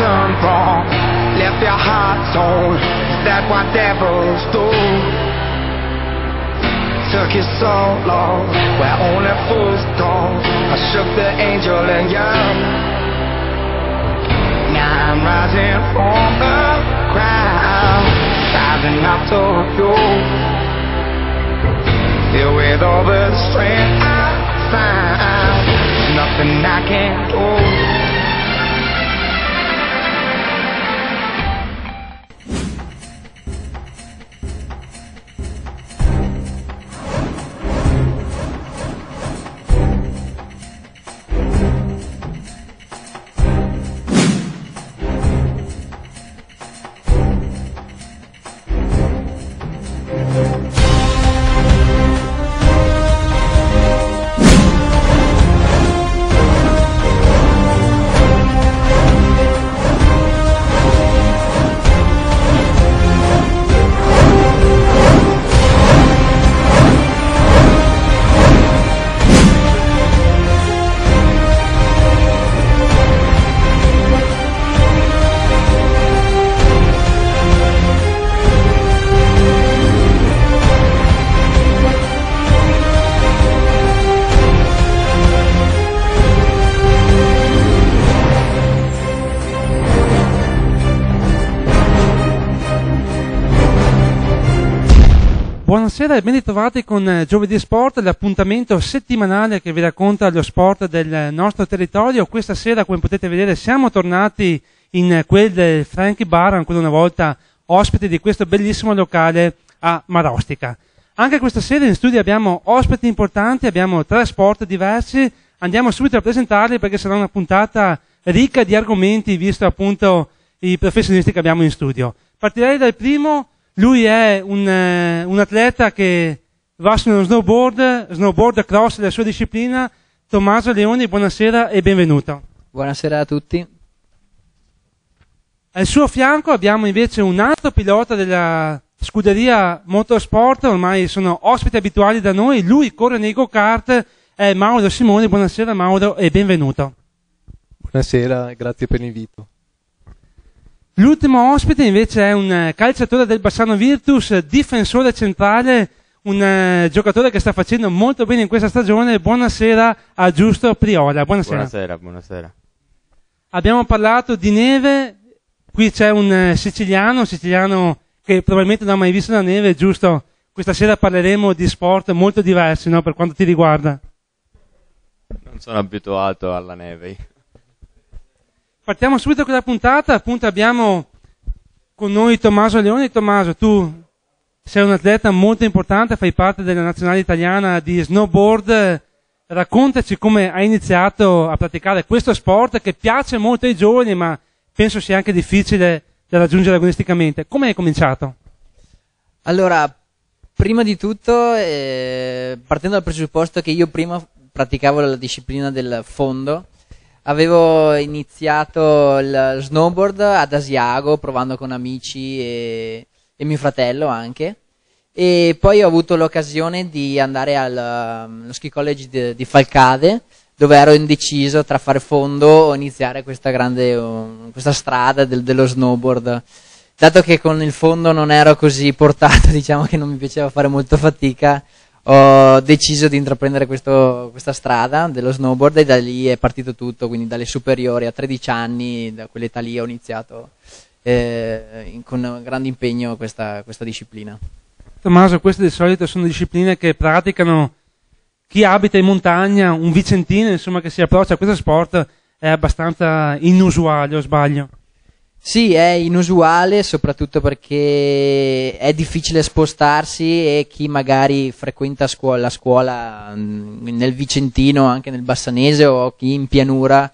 done wrong? Left your heart torn, is that what devils do? Took you so long, where only fools go. I shook the angel in you. Now I'm rising from the ground, rising up to you. Filled with all the strength I find, there's nothing I can't do. Buonasera e ben ritrovati con Giovedì Sport, l'appuntamento settimanale che vi racconta lo sport del nostro territorio. Questa sera, come potete vedere, siamo tornati in quel del Frankie Bar, ancora una volta ospiti di questo bellissimo locale a Marostica. Anche questa sera in studio abbiamo ospiti importanti, abbiamo 3 sport diversi, andiamo subito a presentarli perché sarà una puntata ricca di argomenti, visto appunto i professionisti che abbiamo in studio. Partirei dal primo. Lui è un atleta che va sullo snowboard cross, la sua disciplina. Tommaso Leoni, buonasera e benvenuto. Buonasera a tutti. Al suo fianco abbiamo invece un altro pilota della scuderia Motorsport, ormai sono ospiti abituali da noi, lui corre nei go-kart, è Mauro Simoni. Buonasera Mauro e benvenuto. Buonasera, grazie per l'invito. L'ultimo ospite invece è un calciatore del Bassano Virtus, difensore centrale, un giocatore che sta facendo molto bene in questa stagione. Buonasera a Giusto Priola. Buonasera. Buonasera. Abbiamo parlato di neve, qui c'è un siciliano che probabilmente non ha mai visto la neve, giusto? Questa sera parleremo di sport molto diversi, no? Per quanto ti riguarda. Non sono abituato alla neve. Partiamo subito con la puntata, appunto abbiamo con noi Tommaso Leoni. Tommaso, tu sei un atleta molto importante, fai parte della nazionale italiana di snowboard, raccontaci come hai iniziato a praticare questo sport che piace molto ai giovani ma penso sia anche difficile da raggiungere agonisticamente. Come hai cominciato? Allora, prima di tutto, partendo dal presupposto che io prima praticavo la disciplina del fondo, avevo iniziato il snowboard ad Asiago provando con amici e mio fratello anche, e poi ho avuto l'occasione di andare allo ski college di Falcade, dove ero indeciso tra fare fondo o iniziare questa strada dello snowboard. Dato che con il fondo non ero così portato, diciamo che non mi piaceva fare molto fatica, ho deciso di intraprendere questa strada dello snowboard e da lì è partito tutto, quindi dalle superiori a 13 anni, da quell'età lì ho iniziato con grande impegno questa disciplina. Tommaso, queste di solito sono discipline che praticano chi abita in montagna, un vicentino insomma che si approccia a questo sport, è abbastanza inusuale, o sbaglio? Sì, è inusuale soprattutto perché è difficile spostarsi e chi magari frequenta la scuola nel Vicentino, anche nel Bassanese o chi in pianura,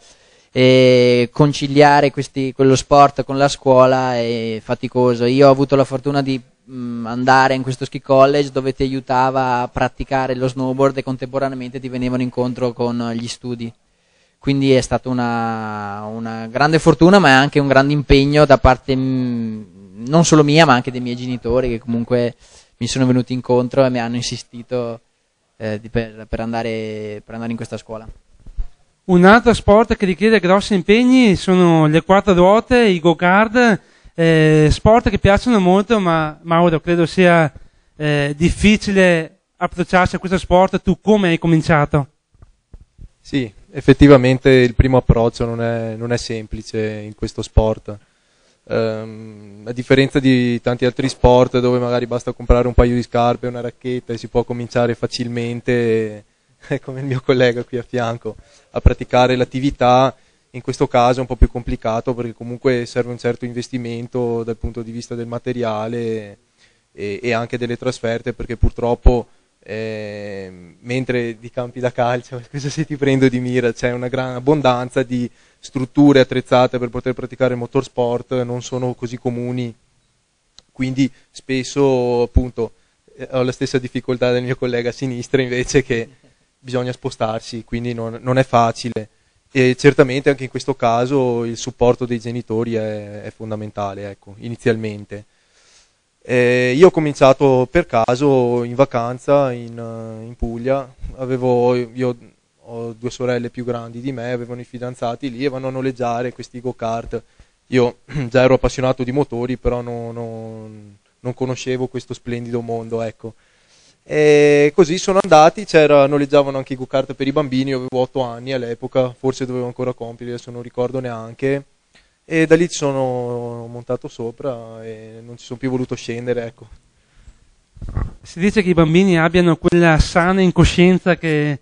conciliare quello sport con la scuola è faticoso. Io ho avuto la fortuna di andare in questo ski college dove ti aiutava a praticare lo snowboard e contemporaneamente ti venivano incontro con gli studi. Quindi è stata una grande fortuna, ma è anche un grande impegno da parte non solo mia, ma anche dei miei genitori, che comunque mi sono venuti incontro e mi hanno insistito per andare in questa scuola. Un altro sport che richiede grossi impegni sono le quattro ruote, i go-kart, sport che piacciono molto, ma Mauro, credo sia difficile approcciarsi a questo sport. Tu come hai cominciato? Sì, effettivamente il primo approccio non è semplice in questo sport. A differenza di tanti altri sport dove magari basta comprare un paio di scarpe e una racchetta e si può cominciare facilmente, come il mio collega qui a fianco, a praticare l'attività, in questo caso è un po' più complicato perché comunque serve un certo investimento dal punto di vista del materiale e anche delle trasferte, perché purtroppo mentre di campi da calcio, scusa se ti prendo di mira, c'è una gran abbondanza di strutture attrezzate per poter praticare motorsport, non sono così comuni, quindi spesso appunto ho la stessa difficoltà del mio collega a sinistra, invece, che bisogna spostarsi, quindi non è facile, e certamente anche in questo caso il supporto dei genitori è fondamentale, ecco, inizialmente. Io ho cominciato per caso in vacanza in Puglia, io ho due sorelle più grandi di me, avevano i fidanzati lì e vanno a noleggiare questi go-kart. Io già ero appassionato di motori, però non conoscevo questo splendido mondo, ecco. E così sono andati, noleggiavano anche i go-kart per i bambini, io avevo 8 anni all'epoca, forse dovevo ancora compierli, adesso non ricordo neanche. E da lì ci sono montato sopra e non ci sono più voluto scendere, ecco. Si dice che i bambini abbiano quella sana incoscienza che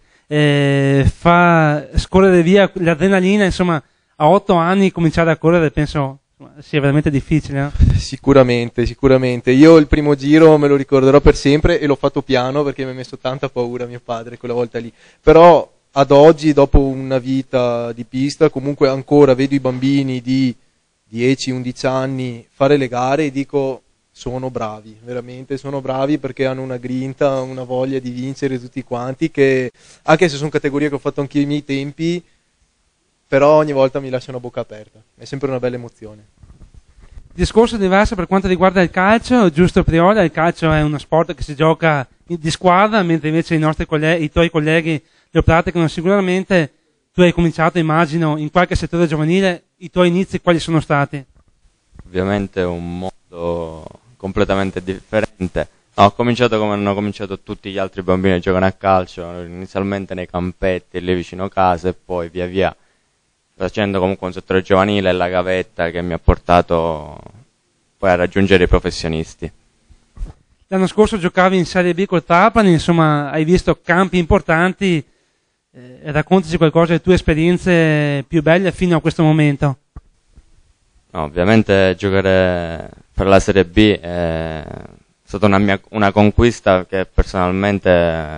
fa scorrere via l'adrenalina, insomma, a 8 anni cominciare a correre penso sia veramente difficile, no? Sicuramente. Io il primo giro me lo ricorderò per sempre e l'ho fatto piano perché mi ha messo tanta paura mio padre quella volta lì. Però ad oggi, dopo una vita di pista, comunque ancora vedo i bambini di 10-11 anni fare le gare e dico sono bravi, veramente sono bravi, perché hanno una grinta, una voglia di vincere tutti quanti, che anche se sono categorie che ho fatto anche i miei tempi, però ogni volta mi lasciano a bocca aperta, è sempre una bella emozione. Discorso diverso per quanto riguarda il calcio, giusto Priola, il calcio è uno sport che si gioca di squadra, mentre invece i tuoi colleghi lo praticano sicuramente. Tu hai cominciato, immagino, in qualche settore giovanile, i tuoi inizi quali sono stati? Ovviamente è un mondo completamente differente. No, ho cominciato come hanno cominciato tutti gli altri bambini a giocare a calcio, inizialmente nei campetti lì vicino casa e poi via via facendo comunque un settore giovanile e la gavetta che mi ha portato poi a raggiungere i professionisti. L'anno scorso giocavi in Serie B col Trapani, insomma hai visto campi importanti, raccontaci qualcosa delle tue esperienze più belle fino a questo momento. No, ovviamente giocare per la Serie B è stata una conquista che personalmente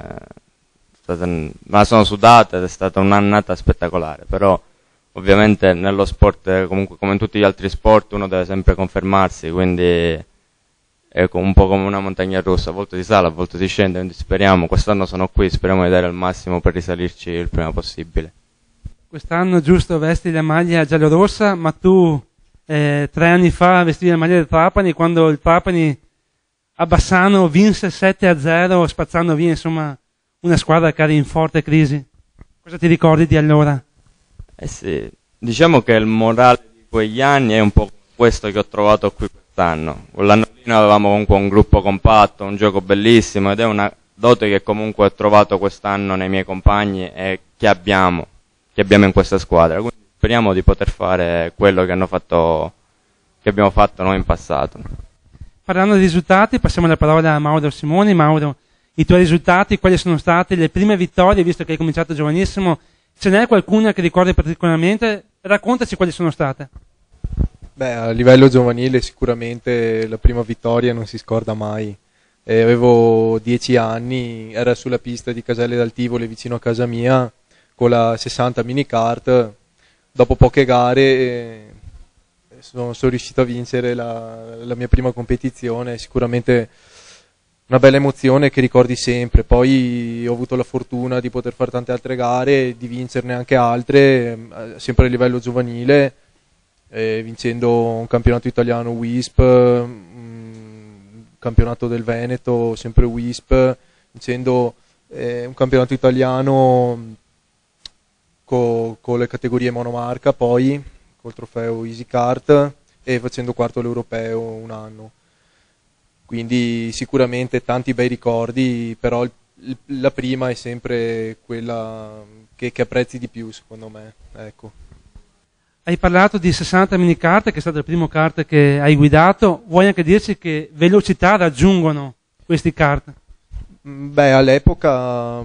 me la sono sudata ed è stata un'annata spettacolare, però ovviamente nello sport, comunque come in tutti gli altri sport, uno deve sempre confermarsi, quindi è un po' come una montagna russa, a volte si sale, a volte si scende, quindi speriamo, quest'anno sono qui, speriamo di dare il massimo per risalirci il prima possibile. Quest'anno giusto vesti la maglia giallorossa, ma tu 3 anni fa vestivi la maglia del Trapani, quando il Trapani a Bassano vinse 7-0 spazzando via insomma una squadra che era in forte crisi. Cosa ti ricordi di allora? Sì, diciamo che il morale di quegli anni è un po' questo che ho trovato qui quest'anno. Quell'anno lì avevamo comunque un gruppo compatto, un gioco bellissimo, ed è una dote che comunque ho trovato quest'anno nei miei compagni e che abbiamo in questa squadra. Quindi speriamo di poter fare quello che abbiamo fatto noi in passato. Parlando di risultati, passiamo la parola a Mauro Simoni. Mauro, i tuoi risultati, quali sono state le prime vittorie, visto che hai cominciato giovanissimo? Ce n'è qualcuna che ricordi particolarmente? Raccontaci quali sono state. Beh, a livello giovanile sicuramente la prima vittoria non si scorda mai. Avevo 10 anni, era sulla pista di Caselle d'Altivole vicino a casa mia con la 60 minicart. Dopo poche gare sono riuscito a vincere la mia prima competizione, sicuramente una bella emozione che ricordi sempre. Poi ho avuto la fortuna di poter fare tante altre gare, di vincerne anche altre, sempre a livello giovanile, vincendo un campionato italiano WISP, un campionato del Veneto, sempre WISP, vincendo un campionato italiano con le categorie monomarca, poi col trofeo Easy Kart e facendo quarto all'europeo un anno. Quindi sicuramente tanti bei ricordi, però la prima è sempre quella che apprezzi di più, secondo me. Ecco. Hai parlato di 60 minikart, che è stato il primo kart che hai guidato. Vuoi anche dirci che velocità raggiungono questi kart? Beh, all'epoca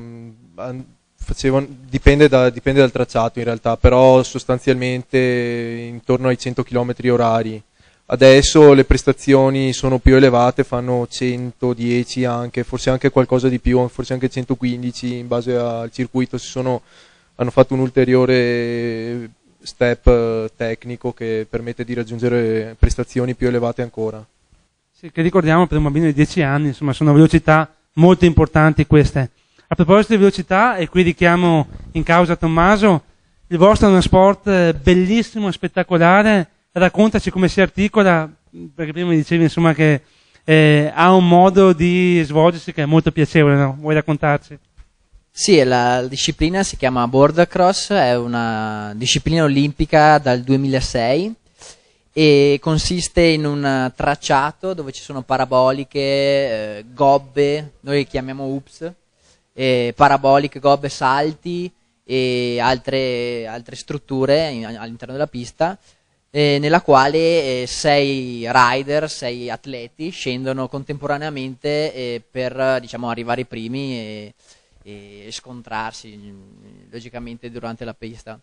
dipende dal tracciato in realtà, però sostanzialmente intorno ai 100 km orari. Adesso le prestazioni sono più elevate, fanno 110 anche, forse anche qualcosa di più, forse anche 115 in base al circuito. Hanno fatto un ulteriore step tecnico che permette di raggiungere prestazioni più elevate ancora. Sì, che ricordiamo per un bambino di 10 anni, insomma, sono velocità molto importanti queste. A proposito di velocità, e qui richiamo in causa Tommaso, il vostro è uno sport bellissimo, spettacolare. Raccontaci come si articola, perché prima mi dicevi insomma che ha un modo di svolgersi che è molto piacevole, no? Vuoi raccontarci? Sì, la disciplina si chiama Border Cross, è una disciplina olimpica dal 2006 e consiste in un tracciato dove ci sono paraboliche, gobbe, noi chiamiamo hoops, paraboliche, gobbe, salti e altre strutture all'interno della pista, nella quale 6 rider, 6 atleti scendono contemporaneamente per diciamo, arrivare ai primi e scontrarsi logicamente durante la pista.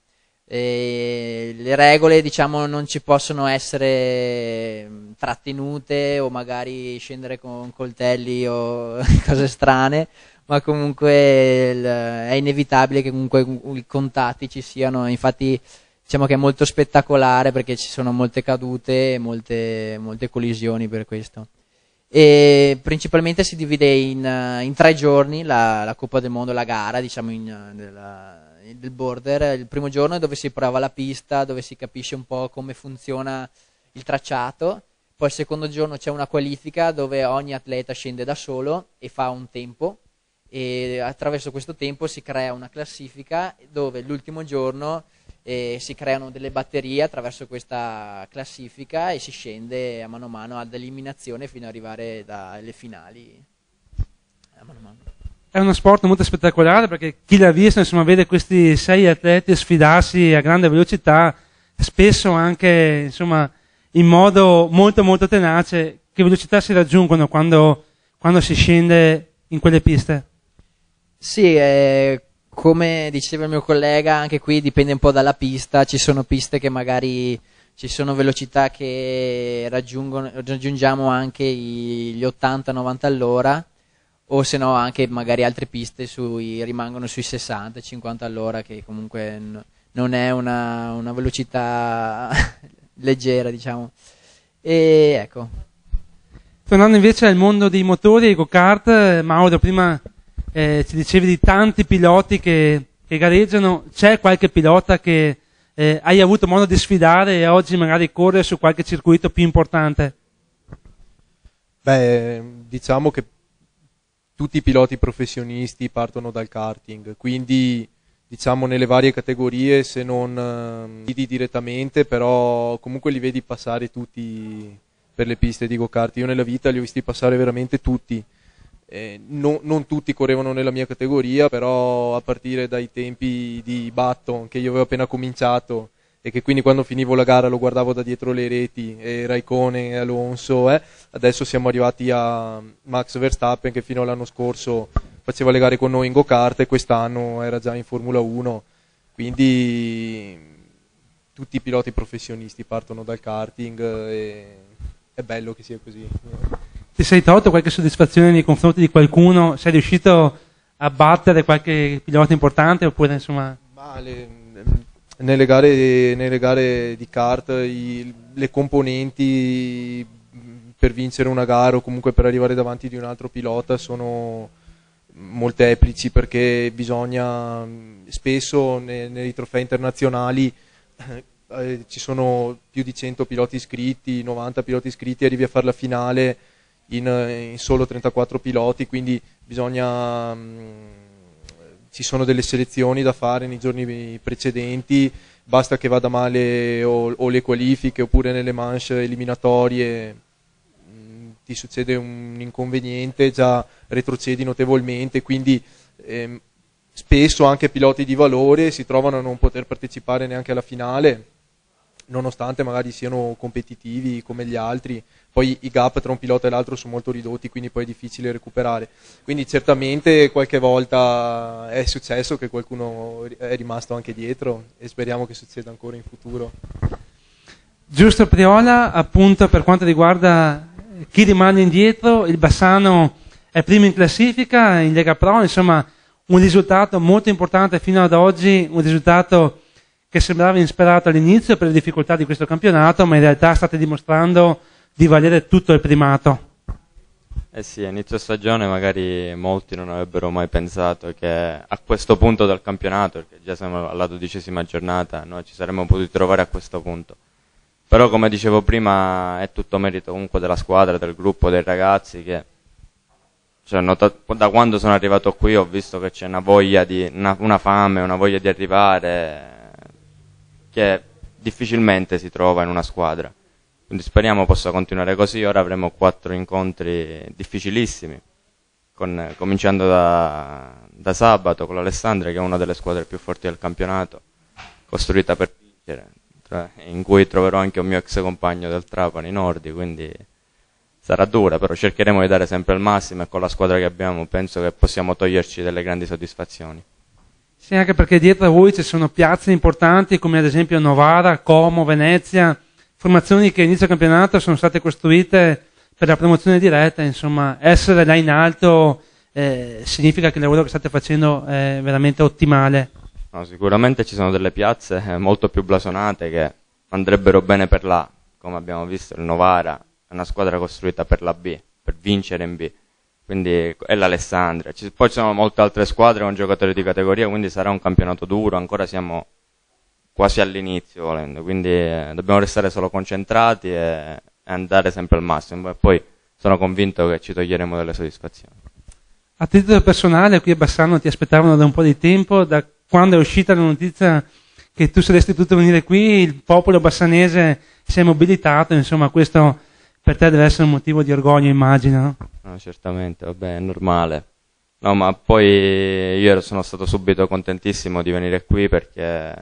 Le regole diciamo, non ci possono essere trattenute o magari scendere con coltelli o cose strane, ma comunque è inevitabile che comunque i contatti ci siano, infatti diciamo che è molto spettacolare perché ci sono molte cadute e molte collisioni per questo. E principalmente si divide in 3 giorni la Coppa del Mondo, la gara diciamo del border. Il primo giorno è dove si prova la pista, dove si capisce un po' come funziona il tracciato, poi il secondo giorno c'è una qualifica dove ogni atleta scende da solo e fa un tempo e attraverso questo tempo si crea una classifica dove l'ultimo giorno si creano delle batterie attraverso questa classifica e si scende a mano ad eliminazione fino ad arrivare alle finali a mano. È uno sport molto spettacolare perché chi l'ha visto insomma vede questi 6 atleti sfidarsi a grande velocità, spesso anche insomma in modo molto molto tenace. Che velocità si raggiungono quando si scende in quelle piste? Sì, come diceva il mio collega, anche qui dipende un po' dalla pista, ci sono piste che magari ci sono velocità che raggiungiamo anche gli 80-90 all'ora, o se no anche magari altre piste rimangono sui 60-50 all'ora, che comunque non è una velocità leggera, diciamo. E ecco. Tornando invece al mondo dei motori e go-kart, Mauro, prima ci dicevi di tanti piloti che gareggiano. C'è qualche pilota che hai avuto modo di sfidare e oggi magari corre su qualche circuito più importante? Beh, diciamo che tutti i piloti professionisti partono dal karting, quindi diciamo nelle varie categorie, se non vedi direttamente, però comunque li vedi passare tutti per le piste di go-kart. Io nella vita li ho visti passare veramente tutti. Non tutti correvano nella mia categoria, però a partire dai tempi di Button, che io avevo appena cominciato e che quindi quando finivo la gara lo guardavo da dietro le reti, e Raikkonen e Alonso, adesso siamo arrivati a Max Verstappen che fino all'anno scorso faceva le gare con noi in go-kart e quest'anno era già in Formula 1, quindi tutti i piloti professionisti partono dal karting e è bello che sia così. Ti sei tolto qualche soddisfazione nei confronti di qualcuno? Sei riuscito a battere qualche pilota importante oppure insomma? Nelle gare di kart le componenti per vincere una gara o comunque per arrivare davanti di un altro pilota sono molteplici, perché bisogna spesso nei trofei internazionali ci sono più di 100 piloti iscritti, 90 piloti iscritti, arrivi a fare la finale in solo 34 piloti, quindi bisogna ci sono delle selezioni da fare nei giorni precedenti, basta che vada male o le qualifiche oppure nelle manche eliminatorie ti succede un inconveniente, già retrocedi notevolmente, quindi spesso anche piloti di valore si trovano a non poter partecipare neanche alla finale, nonostante magari siano competitivi come gli altri. Poi i gap tra un pilota e l'altro sono molto ridotti, quindi poi è difficile recuperare. Quindi certamente qualche volta è successo che qualcuno è rimasto anche dietro e speriamo che succeda ancora in futuro. Giusto Priola, appunto per quanto riguarda chi rimane indietro, il Bassano è primo in classifica, in Lega Pro, insomma un risultato molto importante fino ad oggi, un risultato che sembrava insperato all'inizio per le difficoltà di questo campionato, ma in realtà state dimostrando di valere tutto il primato. Eh sì, a inizio stagione magari molti non avrebbero mai pensato che a questo punto del campionato, perché già siamo alla 12ª giornata, noi ci saremmo potuti trovare a questo punto. Però come dicevo prima è tutto merito comunque della squadra, del gruppo, dei ragazzi che da quando sono arrivato qui ho visto che c'è una voglia una fame, una voglia di arrivare che difficilmente si trova in una squadra. Quindi speriamo possa continuare così. Ora avremo 4 incontri difficilissimi, cominciando da sabato con l'Alessandria, che è una delle squadre più forti del campionato, costruita per vincere, in cui troverò anche un mio ex compagno del Trapani, Nordi, quindi sarà dura, però cercheremo di dare sempre il massimo e con la squadra che abbiamo penso che possiamo toglierci delle grandi soddisfazioni. Sì, anche perché dietro a voi ci sono piazze importanti come ad esempio Novara, Como, Venezia, formazioni che all'inizio del campionato sono state costruite per la promozione diretta, insomma essere là in alto significa che il lavoro che state facendo è veramente ottimale. No, sicuramente ci sono delle piazze molto più blasonate che andrebbero bene per l'A, come abbiamo visto il Novara è una squadra costruita per la B, per vincere in B. Quindi è l'Alessandria. Poi ci sono molte altre squadre con giocatori di categoria, quindi sarà un campionato duro, ancora siamo quasi all'inizio volendo, quindi dobbiamo restare solo concentrati e andare sempre al massimo e poi sono convinto che ci toglieremo delle soddisfazioni. A titolo personale qui a Bassano ti aspettavano da un po' di tempo, da quando è uscita la notizia che tu saresti potuto venire qui, il popolo bassanese si è mobilitato, insomma questo per te deve essere un motivo di orgoglio, immagino, no? No, certamente, vabbè, è normale. No, ma poi io sono stato subito contentissimo di venire qui perché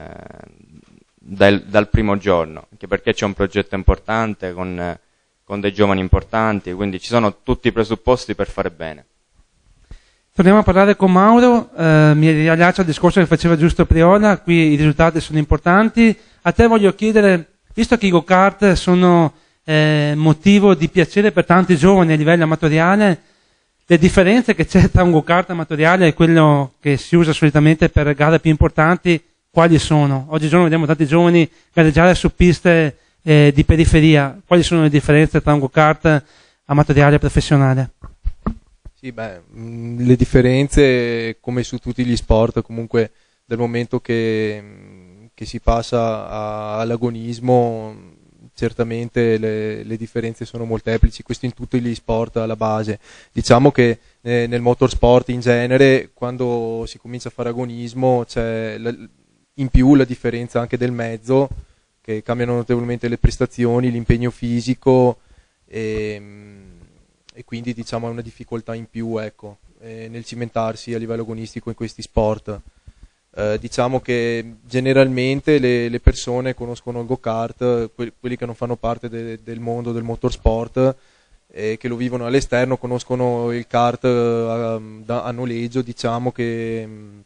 dal primo giorno, anche perché c'è un progetto importante con dei giovani importanti, quindi ci sono tutti i presupposti per fare bene. Torniamo a parlare con Mauro, mi riallaccio al discorso che faceva giusto Priola, qui i risultati sono importanti. A te voglio chiedere, visto che i go-kart sono motivo di piacere per tanti giovani a livello amatoriale, le differenze che c'è tra un go-kart amatoriale e quello che si usa solitamente per gare più importanti, quali sono? Oggigiorno vediamo tanti giovani gareggiare su piste di periferia, quali sono le differenze tra un go-kart amatoriale e professionale? Sì, le differenze come su tutti gli sport, comunque dal momento che si passa all'agonismo, certamente le differenze sono molteplici, questo in tutti gli sport alla base. Diciamo che nel motorsport in genere, quando si comincia a fare agonismo, c'è in più la differenza anche del mezzo, che cambiano notevolmente le prestazioni, l'impegno fisico e quindi diciamo è una difficoltà in più, ecco, nel cimentarsi a livello agonistico in questi sport. Diciamo che generalmente le persone conoscono il go-kart, quelli che non fanno parte del mondo del motorsport che lo vivono all'esterno conoscono il kart a noleggio, diciamo che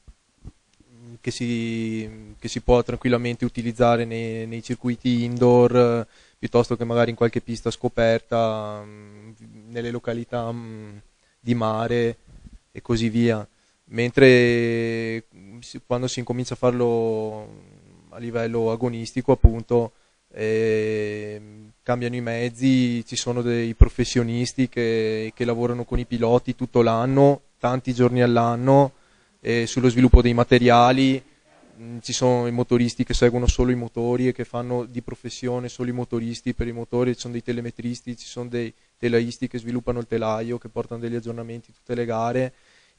si può tranquillamente utilizzare nei circuiti indoor piuttosto che magari in qualche pista scoperta, nelle località di mare e così via. Mentre quando si incomincia a farlo a livello agonistico, appunto, cambiano i mezzi, ci sono dei professionisti che lavorano con i piloti tutto l'anno, tanti giorni all'anno, sullo sviluppo dei materiali. Ci sono i motoristi che seguono solo i motori e che fanno di professione solo i motoristi per i motori, ci sono dei telemetristi, ci sono dei telaisti che sviluppano il telaio, che portano degli aggiornamenti tutte le gare.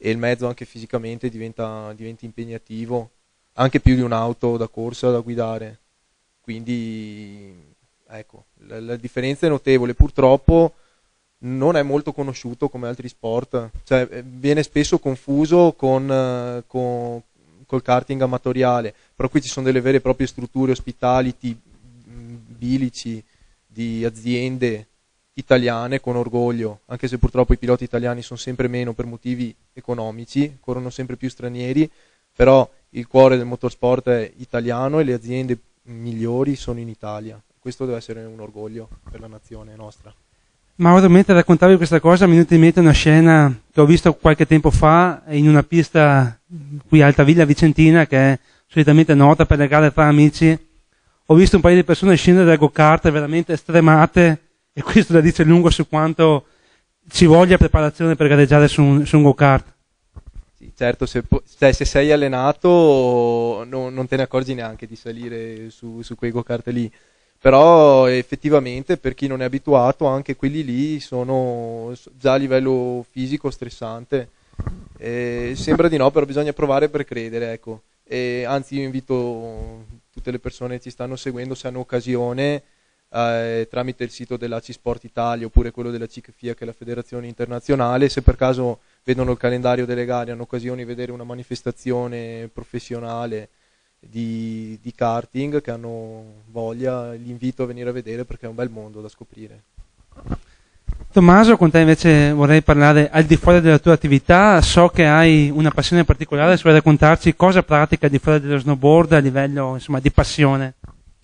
e il mezzo anche fisicamente diventa impegnativo, anche più di un'auto da corsa da guidare. Quindi ecco, la differenza è notevole. Purtroppo non è molto conosciuto come altri sport, cioè viene spesso confuso col karting amatoriale, però qui ci sono delle vere e proprie strutture hospitality, bilici, di aziende italiane con orgoglio, anche se purtroppo i piloti italiani sono sempre meno per motivi economici, corrono sempre più stranieri, però il cuore del motorsport è italiano e le aziende migliori sono in Italia. Questo deve essere un orgoglio per la nazione nostra. Mauro, mentre raccontavi questa cosa mi è venuta in mente una scena che ho visto qualche tempo fa in una pista qui a Altavilla Vicentina, che è solitamente nota per le gare tra amici. Ho visto un paio di persone scendere dal go-kart veramente stremate, e questo la dice lungo su quanto ci voglia preparazione per gareggiare su un go-kart. Sì, certo, se sei allenato non te ne accorgi neanche di salire su quei go-kart lì. Però effettivamente per chi non è abituato anche quelli lì sono già a livello fisico stressante. Sembra di no, però bisogna provare per credere, ecco. Anzi, io invito tutte le persone che ci stanno seguendo, se hanno occasione, tramite il sito dell'ACI Sport Italia oppure quello della CICFIA, che è la federazione internazionale, se per caso vedono il calendario delle gare, hanno occasione di vedere una manifestazione professionale di karting, che hanno voglia, li invito a venire a vedere perché è un bel mondo da scoprire. Tommaso, con te invece vorrei parlare al di fuori della tua attività. So che hai una passione particolare, se vuoi raccontarci cosa pratica al di fuori dello snowboard a livello, insomma, di passione.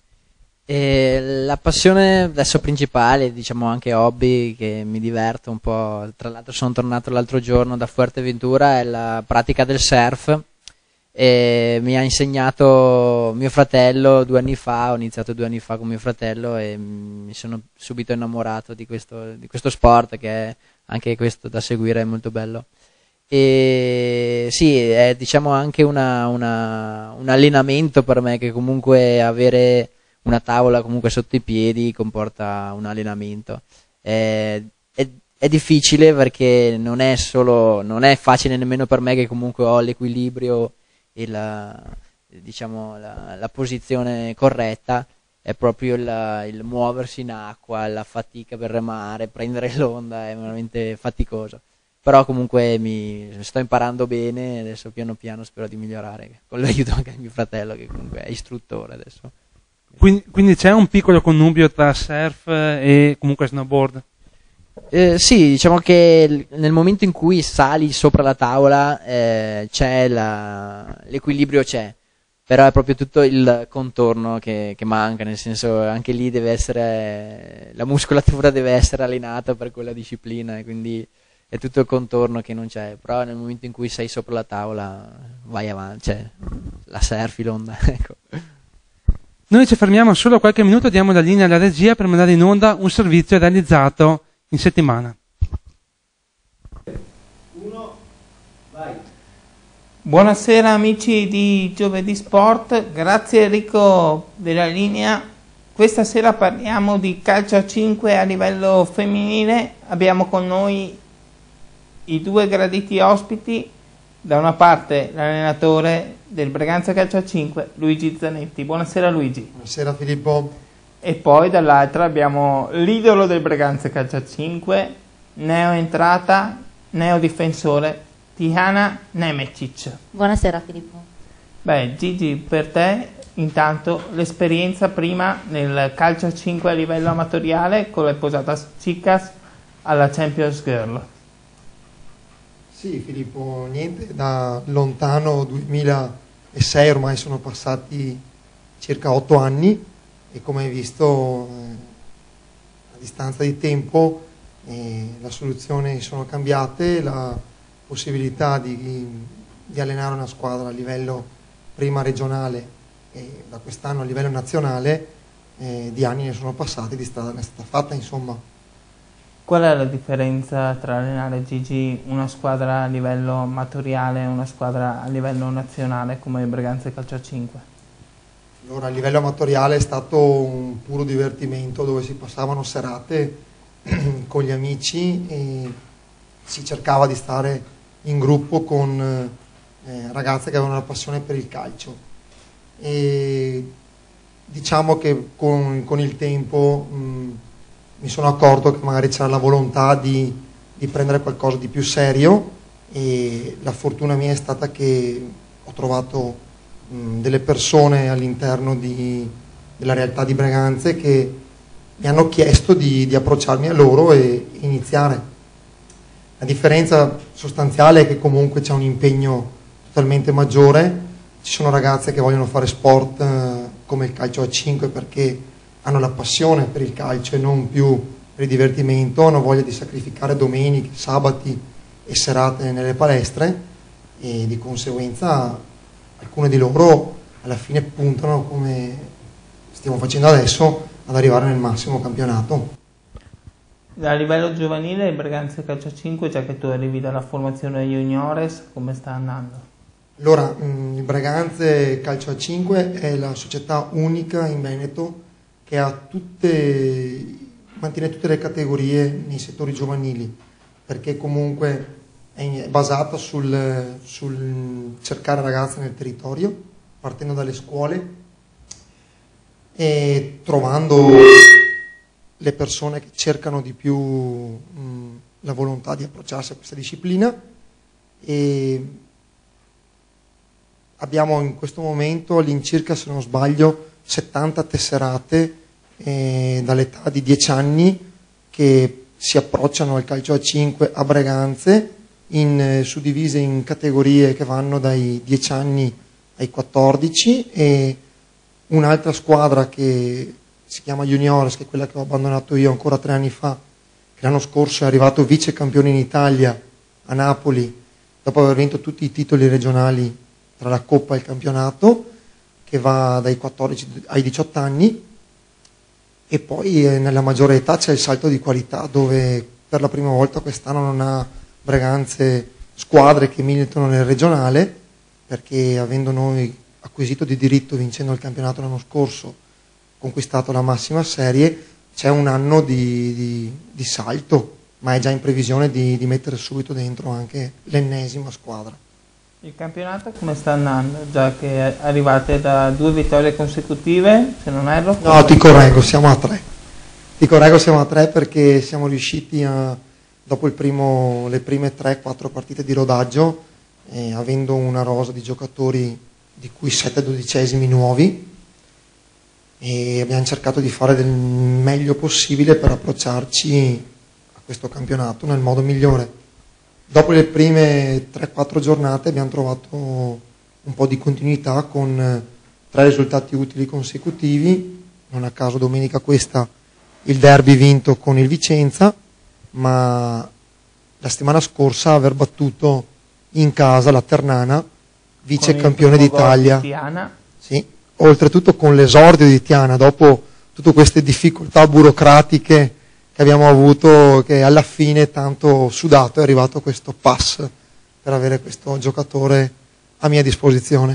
La passione adesso principale, diciamo anche hobby, che mi diverto un po', tra l'altro sono tornato l'altro giorno da Fuerteventura, è la pratica del surf. E mi ha insegnato mio fratello 2 anni fa, ho iniziato 2 anni fa con mio fratello e mi sono subito innamorato di questo sport, che è anche questo da seguire, è molto bello. E sì, è diciamo anche un allenamento per me, che comunque avere una tavola comunque sotto i piedi comporta un allenamento. È difficile perché non è facile nemmeno per me, che comunque ho l'equilibrio e la posizione corretta. È proprio il muoversi in acqua, la fatica per remare, prendere l'onda, è veramente faticoso. Però comunque mi sto imparando bene, adesso piano piano spero di migliorare, con l'aiuto anche di mio fratello, che comunque è istruttore adesso. Quindi c'è un piccolo connubio tra surf e comunque snowboard? Sì, diciamo che nel momento in cui sali sopra la tavola l'equilibrio c'è, però è proprio tutto il contorno che manca, nel senso anche lì la muscolatura deve essere allenata per quella disciplina, e quindi è tutto il contorno che non c'è. Però nel momento in cui sei sopra la tavola vai avanti, cioè la surfi l'onda, ecco. Noi ci fermiamo solo qualche minuto, diamo la linea alla regia per mandare in onda un servizio realizzato in settimana. Buonasera amici di Giovedì Sport, grazie Enrico della linea. Questa sera parliamo di calcio a 5 a livello femminile. Abbiamo con noi i 2 graditi ospiti, da una parte l'allenatore del Breganze Calcio a 5, Luigi Zanetti. Buonasera Luigi. Buonasera Filippo. E poi dall'altra abbiamo l'idolo del Breganze Calcio a 5, neo difensore, Tihana Nemecic. Buonasera Filippo. Beh, Gigi, per te intanto l'esperienza prima nel calcio a 5 a livello amatoriale con le Posadas Chicas alla Champions Girl. Sì Filippo, niente, da lontano 2006 ormai sono passati circa 8 anni e come hai visto a distanza di tempo la soluzioni sono cambiate, la possibilità di allenare una squadra a livello prima regionale e da quest'anno a livello nazionale di anni ne sono passati, di strada ne è stata fatta, insomma. Qual è la differenza tra allenare, Gigi, una squadra a livello amatoriale e una squadra a livello nazionale come il Breganze Calcio a 5? Allora, a livello amatoriale è stato un puro divertimento dove si passavano serate con gli amici e si cercava di stare in gruppo con ragazze che avevano la passione per il calcio. E diciamo che con il tempo mi sono accorto che magari c'era la volontà di prendere qualcosa di più serio, e la fortuna mia è stata che ho trovato delle persone all'interno della realtà di Breganze che mi hanno chiesto di approcciarmi a loro e iniziare. La differenza sostanziale è che comunque c'è un impegno totalmente maggiore. Ci sono ragazze che vogliono fare sport come il calcio a 5 perché hanno la passione per il calcio e non più per il divertimento, hanno voglia di sacrificare domeniche, sabati e serate nelle palestre, e di conseguenza alcune di loro alla fine puntano, come stiamo facendo adesso, ad arrivare nel massimo campionato. A livello giovanile il Breganze Calcio a 5, già che tu arrivi dalla formazione juniores, come sta andando? Allora, il Breganze Calcio a 5 è la società unica in Veneto che mantiene tutte le categorie nei settori giovanili, perché comunque è basata sul cercare ragazze nel territorio, partendo dalle scuole e trovando le persone che cercano di più la volontà di approcciarsi a questa disciplina. E abbiamo in questo momento all'incirca, se non sbaglio, 70 tesserate dall'età di 10 anni che si approcciano al calcio a 5 a Breganze, suddivise in categorie che vanno dai 10 anni ai 14, e un'altra squadra che si chiama Juniores, che è quella che ho abbandonato io ancora 3 anni fa, che l'anno scorso è arrivato vice campione in Italia a Napoli dopo aver vinto tutti i titoli regionali tra la Coppa e il campionato, che va dai 14 ai 18 anni. E poi nella maggiore età c'è il salto di qualità, dove per la prima volta quest'anno non ha Breganze squadre che militano nel regionale, perché avendo noi acquisito di diritto vincendo il campionato l'anno scorso, conquistato la massima serie, c'è un anno di salto, ma è già in previsione di mettere subito dentro anche l'ennesima squadra. Il campionato come sta andando? Già che arrivate da 2 vittorie consecutive, se non erro? No, ti correggo, siamo a 3. Ti correggo, siamo a 3 perché siamo riusciti dopo le prime 3-4 partite di rodaggio, avendo una rosa di giocatori di cui 7 dodicesimi nuovi, e abbiamo cercato di fare del meglio possibile per approcciarci a questo campionato nel modo migliore. Dopo le prime 3-4 giornate abbiamo trovato un po' di continuità con 3 risultati utili consecutivi, non a caso domenica questa il derby vinto con il Vicenza, ma la settimana scorsa aver battuto in casa la Ternana, vice campione d'Italia. Sì, oltretutto con l'esordio di Tiana, dopo tutte queste difficoltà burocratiche che abbiamo avuto, che alla fine tanto sudato è arrivato questo pass per avere questo giocatore a mia disposizione.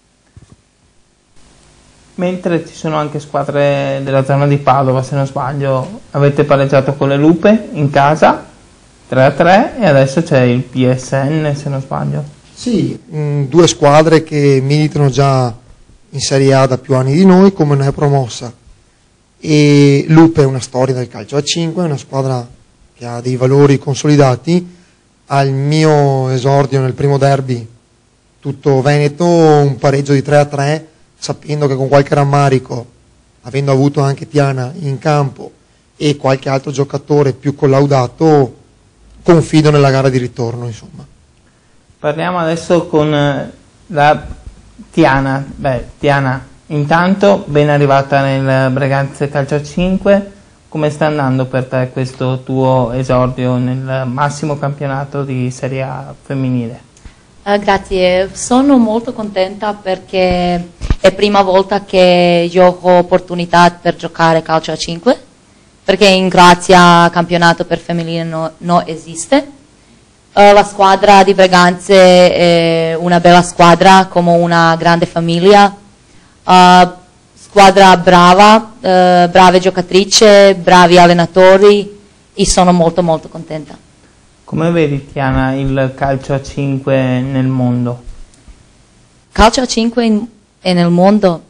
Mentre ci sono anche squadre della zona di Padova, se non sbaglio, avete pareggiato con le Lupe in casa 3-3 e adesso c'è il PSN, se non sbaglio. Sì, 2 squadre che militano già in Serie A da più anni di noi, come una è promossa. E Lupe è una storia del calcio a 5, è una squadra che ha dei valori consolidati. Al mio esordio nel primo derby tutto Veneto, un pareggio di 3-3, sapendo che con qualche rammarico, avendo avuto anche Tiana in campo e qualche altro giocatore più collaudato, confido nella gara di ritorno, insomma. Parliamo adesso con la Tiana. Tiana, intanto ben arrivata nel Breganze Calcio a 5, come sta andando per te questo tuo esordio nel massimo campionato di Serie A femminile? Grazie, sono molto contenta perché è prima volta che io ho opportunità per giocare calcio a 5, perché in Grazia campionato per femminile non esiste. La squadra di Breganze è una bella squadra, come una grande famiglia, squadra brava, brave giocatrici, bravi allenatori, e sono molto molto contenta. Come vedi, Tiana, il calcio a 5 nel mondo? Calcio a 5 nel mondo?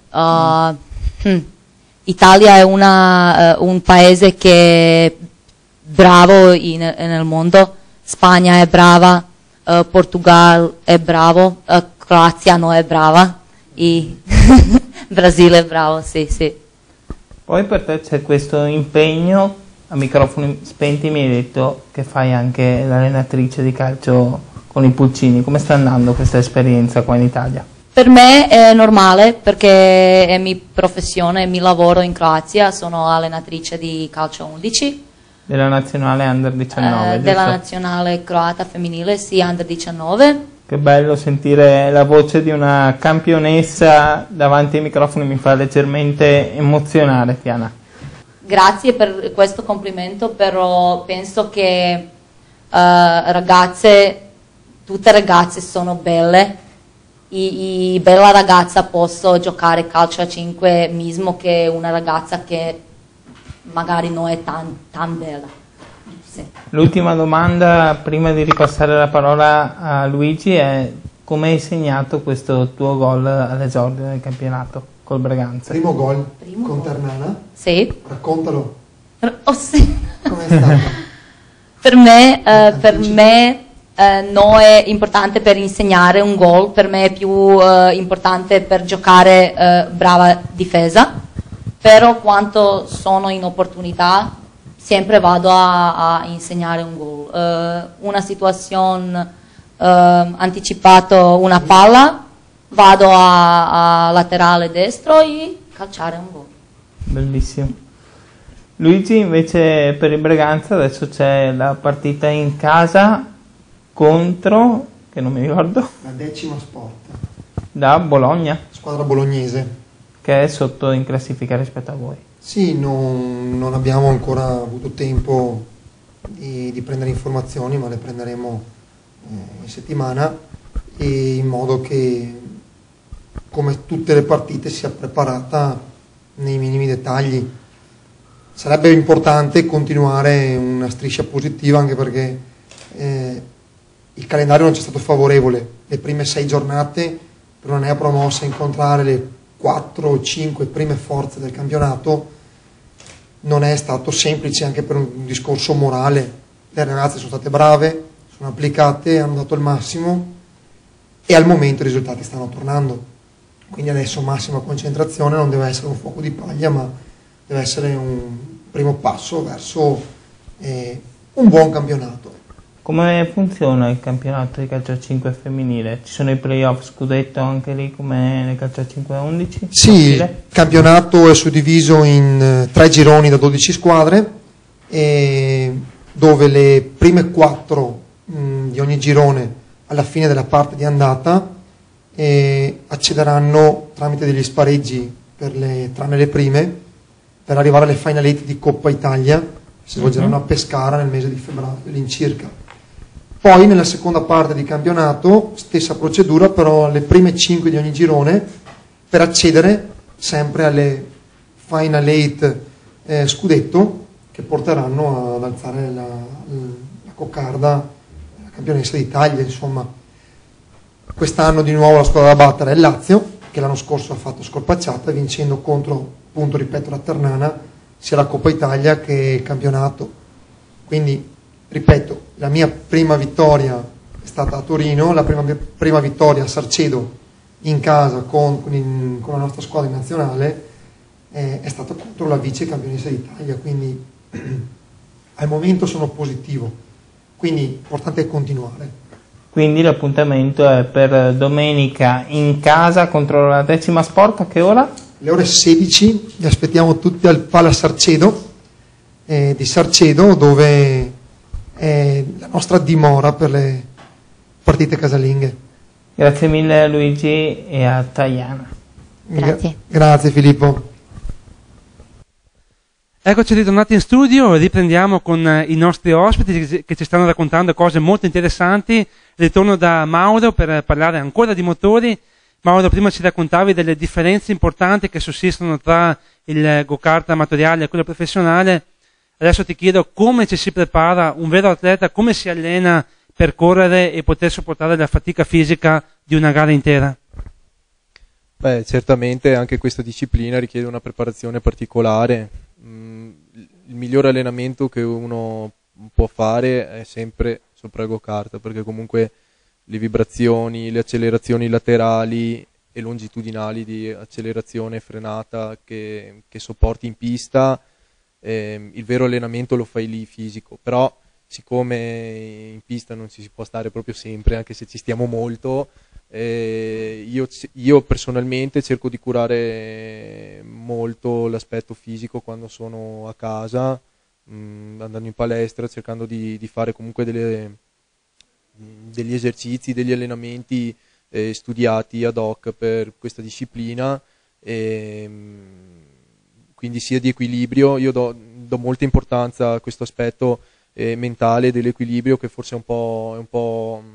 Italia è un paese che è bravo nel mondo, Spagna è brava, Portogallo è bravo, Croazia non è brava, e Brasile è bravo, sì, sì. Poi per te c'è questo impegno, a microfoni spenti mi hai detto che fai anche l'allenatrice di calcio con i pulcini. Come sta andando questa esperienza qua in Italia? Per me è normale perché è mia professione, mi lavoro in Croazia, sono allenatrice di calcio 11. Della nazionale Under 19, della giusto? nazionale croata femminile, sì, Under 19. Che bello sentire la voce di una campionessa davanti ai microfoni, mi fa leggermente emozionare, Tiana. Grazie per questo complimento, però penso che ragazze, tutte ragazze sono belle. Bella ragazza posso giocare calcio a 5 mismo che una ragazza che magari non è tan bella. Sì. L'ultima domanda prima di ripassare la parola a Luigi è: come hai segnato questo tuo gol all'esordio del campionato col Breganza? Primo gol con Ternana? Sì. Raccontalo. Oh, sì. Com'è stato? Per me non è importante per insegnare un gol, per me è più importante per giocare brava difesa, però quando sono in opportunità sempre vado a insegnare un gol. Una situazione anticipato una palla, vado a laterale destro e calciare un gol. Bellissimo. Luigi, invece per il Breganza adesso c'è la partita in casa contro, che non mi ricordo, La 10ª Sport, da Bologna, squadra bolognese. che è sotto in classifica rispetto a voi. Sì, non abbiamo ancora avuto tempo di prendere informazioni, ma le prenderemo in settimana, e in modo che, come tutte le partite, sia preparata nei minimi dettagli. Sarebbe importante continuare una striscia positiva, anche perché il calendario non ci è stato favorevole. Le prime 6 giornate per una nea promossa, incontrare le 4 o 5 prime forze del campionato non è stato semplice, anche per un discorso morale. Le ragazze sono state brave, sono applicate, hanno dato il massimo e al momento i risultati stanno tornando. Quindi adesso massima concentrazione, non deve essere un fuoco di paglia, ma deve essere un primo passo verso un buon campionato. Come funziona il campionato di calcio a 5 femminile? Ci sono i playoff scudetto anche lì come nel calcio a 5 a 11? Sì, il campionato è suddiviso in 3 gironi da 12 squadre, dove le prime 4 di ogni girone alla fine della parte di andata accederanno tramite degli spareggi tranne le prime, per arrivare alle Final 8 di Coppa Italia, che si svolgeranno a Pescara nel mese di febbraio all'incirca. Poi nella seconda parte di campionato, stessa procedura, però le prime 5 di ogni girone, per accedere sempre alle Final 8 scudetto, che porteranno ad alzare la coccarda, la campionessa d'Italia, insomma. Quest'anno di nuovo la squadra da battere è il Lazio, che l'anno scorso ha fatto scorpacciata, vincendo contro, appunto, ripeto, la Ternana, sia la Coppa Italia che il campionato. Quindi, ripeto, la mia prima vittoria è stata a Torino, la prima vittoria a Sarcedo in casa con la nostra squadra in nazionale è stata contro la vice campionessa d'Italia, quindi al momento sono positivo, quindi l'importante è continuare. Quindi l'appuntamento è per domenica in casa contro la 10ª Sport, a che ora? Le ore 16, li aspettiamo tutti al Pala Sarcedo di Sarcedo, dove è la nostra dimora per le partite casalinghe. Grazie mille a Luigi e a Taiana. Grazie. Grazie Filippo. Eccoci ritornati in studio, riprendiamo con i nostri ospiti che ci stanno raccontando cose molto interessanti. Ritorno da Mauro per parlare ancora di motori. Mauro, prima ci raccontavi delle differenze importanti che sussistono tra il go-kart amatoriale e quello professionale. Adesso ti chiedo come ci si prepara un vero atleta, come si allena per correre e poter sopportare la fatica fisica di una gara intera. Beh, certamente anche questa disciplina richiede una preparazione particolare. Il miglior allenamento che uno può fare è sempre sopra il go-kart, perché comunque le vibrazioni, le accelerazioni laterali e longitudinali di accelerazione e frenata che sopporti in pista, il vero allenamento lo fai lì fisico, però siccome in pista non ci si può stare proprio sempre, anche se ci stiamo molto, io personalmente cerco di curare molto l'aspetto fisico quando sono a casa, andando in palestra, cercando di fare comunque degli esercizi, degli allenamenti studiati ad hoc per questa disciplina, quindi sia di equilibrio. Io do molta importanza a questo aspetto mentale dell'equilibrio, che forse è un po'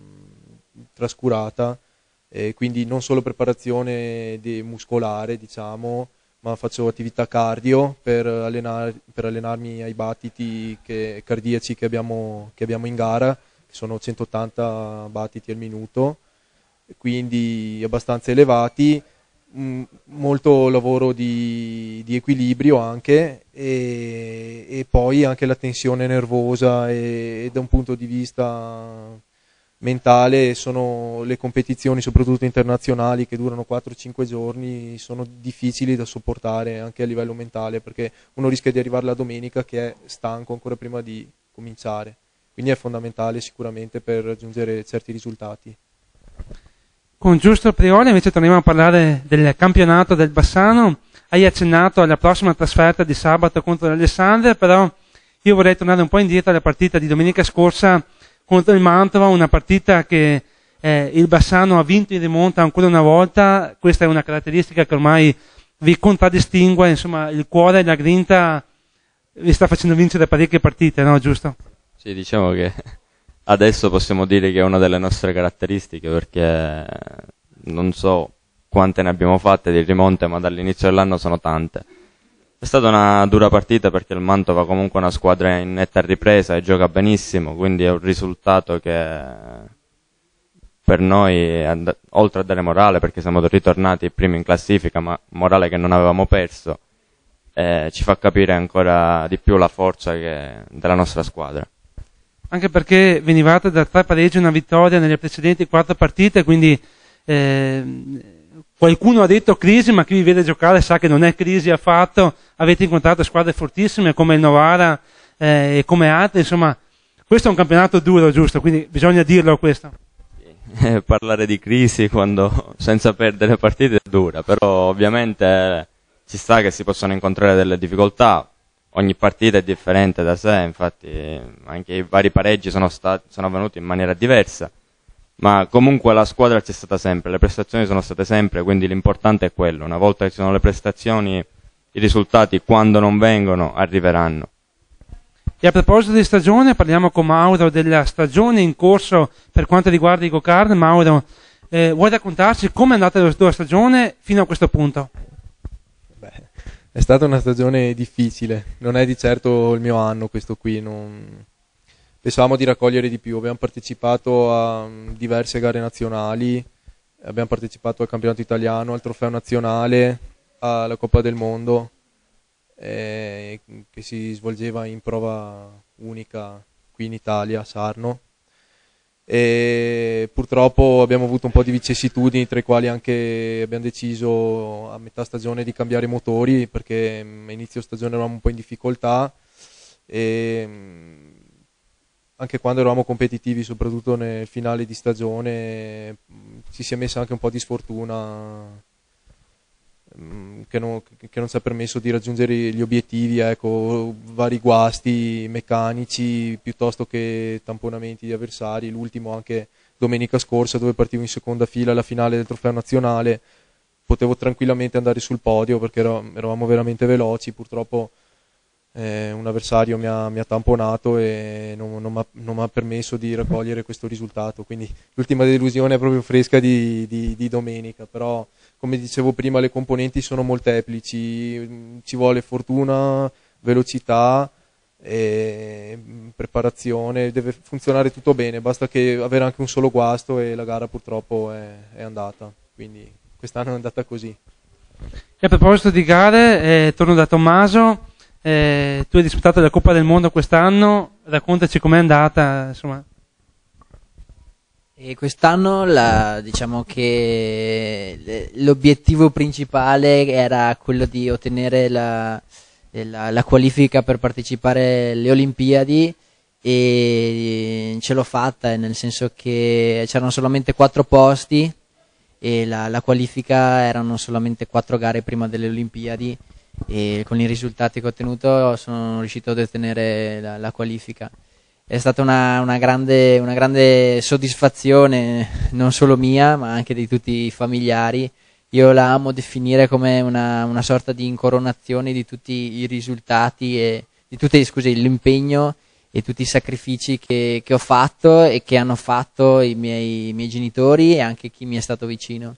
trascurata, quindi non solo preparazione muscolare, diciamo, ma faccio attività cardio per allenarmi ai battiti cardiaci che abbiamo in gara, che sono 180 battiti al minuto, quindi abbastanza elevati. Molto lavoro di equilibrio anche, e poi anche la tensione nervosa, e da un punto di vista mentale sono le competizioni, soprattutto internazionali, che durano 4-5 giorni, sono difficili da sopportare anche a livello mentale, perché uno rischia di arrivare la domenica che è stanco ancora prima di cominciare, quindi è fondamentale sicuramente per raggiungere certi risultati. Con Giusto Priore invece torniamo a parlare del campionato del Bassano. Hai accennato alla prossima trasferta di sabato contro l'Alessandria, però io vorrei tornare un po' indietro alla partita di domenica scorsa contro il Mantova, una partita che il Bassano ha vinto in rimonta ancora una volta. Questa è una caratteristica che ormai vi contraddistingue, insomma il cuore e la grinta vi sta facendo vincere parecchie partite, no? Giusto? Sì, diciamo che adesso possiamo dire che è una delle nostre caratteristiche, perché non so quante ne abbiamo fatte di rimonte, ma dall'inizio dell'anno sono tante. È stata una dura partita perché il Mantova comunque è una squadra in netta ripresa e gioca benissimo, quindi è un risultato che per noi, oltre a dare morale, perché siamo ritornati primi in classifica, ma morale che non avevamo perso, ci fa capire ancora di più la forza della nostra squadra. Anche perché venivate da 3 pareggi e una vittoria nelle precedenti 4 partite, quindi qualcuno ha detto crisi, ma chi vi vede giocare sa che non è crisi affatto. Avete incontrato squadre fortissime come il Novara e come altre, insomma questo è un campionato duro, giusto? Quindi bisogna dirlo questo. Parlare di crisi quando senza perdere partite è dura, però ovviamente ci sta che si possono incontrare delle difficoltà. Ogni partita è differente da sé, infatti anche i vari pareggi sono avvenuti in maniera diversa, ma comunque la squadra c'è stata sempre, le prestazioni sono state sempre, quindi l'importante è quello. Una volta che ci sono le prestazioni, i risultati, quando non vengono, arriveranno. E a proposito di stagione, parliamo con Mauro della stagione in corso per quanto riguarda i go-kart. Mauro, vuoi raccontarci come è andata la tua stagione fino a questo punto? È stata una stagione difficile, non è di certo il mio anno questo qui, pensavamo di raccogliere di più, abbiamo partecipato a diverse gare nazionali, abbiamo partecipato al campionato italiano, al trofeo nazionale, alla Coppa del Mondo, che si svolgeva in prova unica qui in Italia, a Sarno. E purtroppo abbiamo avuto un po' di vicissitudini, tra i quali anche abbiamo deciso a metà stagione di cambiare motori, perché a inizio stagione eravamo un po' in difficoltà, e anche quando eravamo competitivi, soprattutto nel finale di stagione, ci si è messa anche un po' di sfortuna che non ci ha permesso di raggiungere gli obiettivi, ecco, vari guasti meccanici piuttosto che tamponamenti di avversari. L'ultimo anche domenica scorsa, dove partivo in seconda fila alla finale del trofeo nazionale, potevo tranquillamente andare sul podio perché eravamo veramente veloci. Purtroppo un avversario mi ha tamponato e non mi ha permesso di raccogliere questo risultato, quindi l'ultima delusione è proprio fresca di domenica. Però, come dicevo prima, le componenti sono molteplici, ci vuole fortuna, velocità, e preparazione, deve funzionare tutto bene, basta che avere anche un solo guasto e la gara purtroppo è andata, quindi quest'anno è andata così. E a proposito di gare, torno da Tommaso, tu hai disputato la Coppa del Mondo quest'anno, raccontaci com'è andata, insomma. E quest'anno diciamo che l'obiettivo principale era quello di ottenere la qualifica per partecipare alle Olimpiadi, e ce l'ho fatta, nel senso che c'erano solamente 4 posti e la qualifica erano solamente 4 gare prima delle Olimpiadi, e con i risultati che ho ottenuto sono riuscito ad ottenere la qualifica. È stata una grande soddisfazione, non solo mia ma anche di tutti i familiari. Io la amo definire come una sorta di incoronazione di tutti i risultati e di l'impegno e tutti i sacrifici che ho fatto e che hanno fatto i miei genitori e anche chi mi è stato vicino.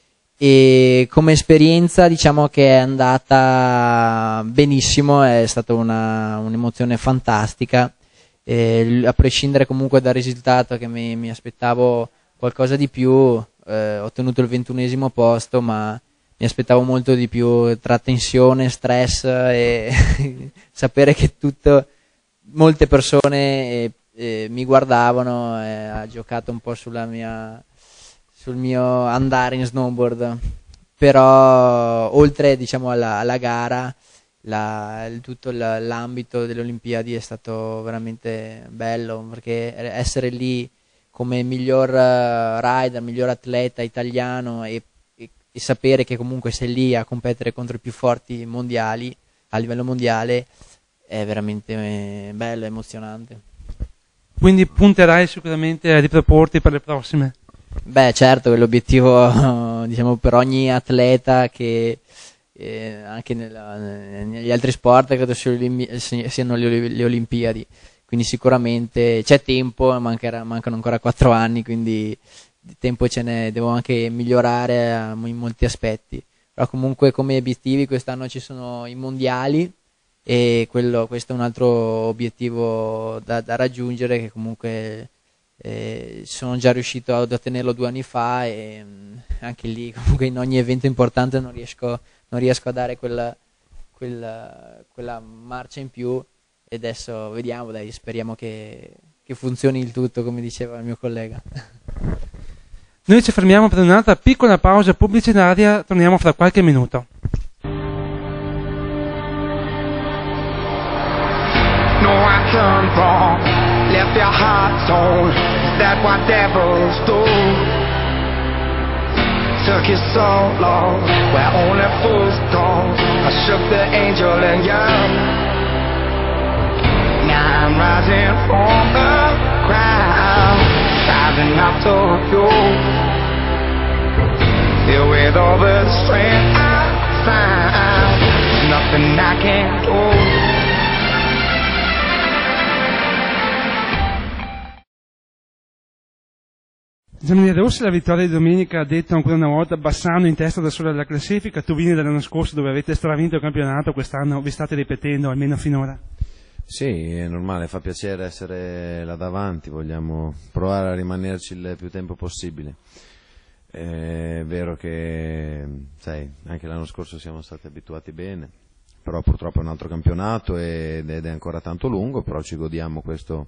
E come esperienza diciamo che è andata benissimo, è stata un'emozione fantastica, a prescindere comunque dal risultato, che mi aspettavo qualcosa di più. Ho ottenuto il 21esimo posto, ma mi aspettavo molto di più, tra tensione, stress e sapere che molte persone mi guardavano. Ha giocato un po' sul mio andare in snowboard, però oltre diciamo alla gara, tutto l'ambito delle Olimpiadi è stato veramente bello, perché essere lì come miglior rider, miglior atleta italiano e sapere che comunque sei lì a competere contro i più forti mondiali, a livello mondiale, è veramente bello, emozionante. Quindi punterai sicuramente a riproporti per le prossime? Beh, certo, è l'obiettivo diciamo per ogni atleta, che anche negli altri sport credo siano le Olimpiadi, quindi sicuramente c'è tempo, mancano ancora 4 anni, quindi di tempo ce n'è, devo anche migliorare in molti aspetti, però comunque come obiettivi quest'anno ci sono i mondiali, e questo è un altro obiettivo da raggiungere, che comunque sono già riuscito ad ottenerlo 2 anni fa, e anche lì comunque in ogni evento importante non riesco a dare quella marcia in più, e adesso vediamo, dai, speriamo che funzioni il tutto, come diceva il mio collega. Noi ci fermiamo per un'altra piccola pausa pubblicitaria, torniamo fra qualche minuto. No, I turned wrong, left your heart torn. Is that what devils do? Took you so long, where only fools go. I shook the angel in you. Now I'm rising from the ground, rising up to you. Filled with all the strength I found, there's nothing I can't do. Gianni Rossi, la vittoria di domenica ha detto ancora una volta: Bassano in testa da solo alla classifica. Tu vieni dall'anno scorso dove avete stravinto il campionato, quest'anno vi state ripetendo almeno finora. Sì, è normale, fa piacere essere là davanti, vogliamo provare a rimanerci il più tempo possibile. È vero che, sai, anche l'anno scorso siamo stati abituati bene, però purtroppo è un altro campionato ed è ancora tanto lungo, però ci godiamo questa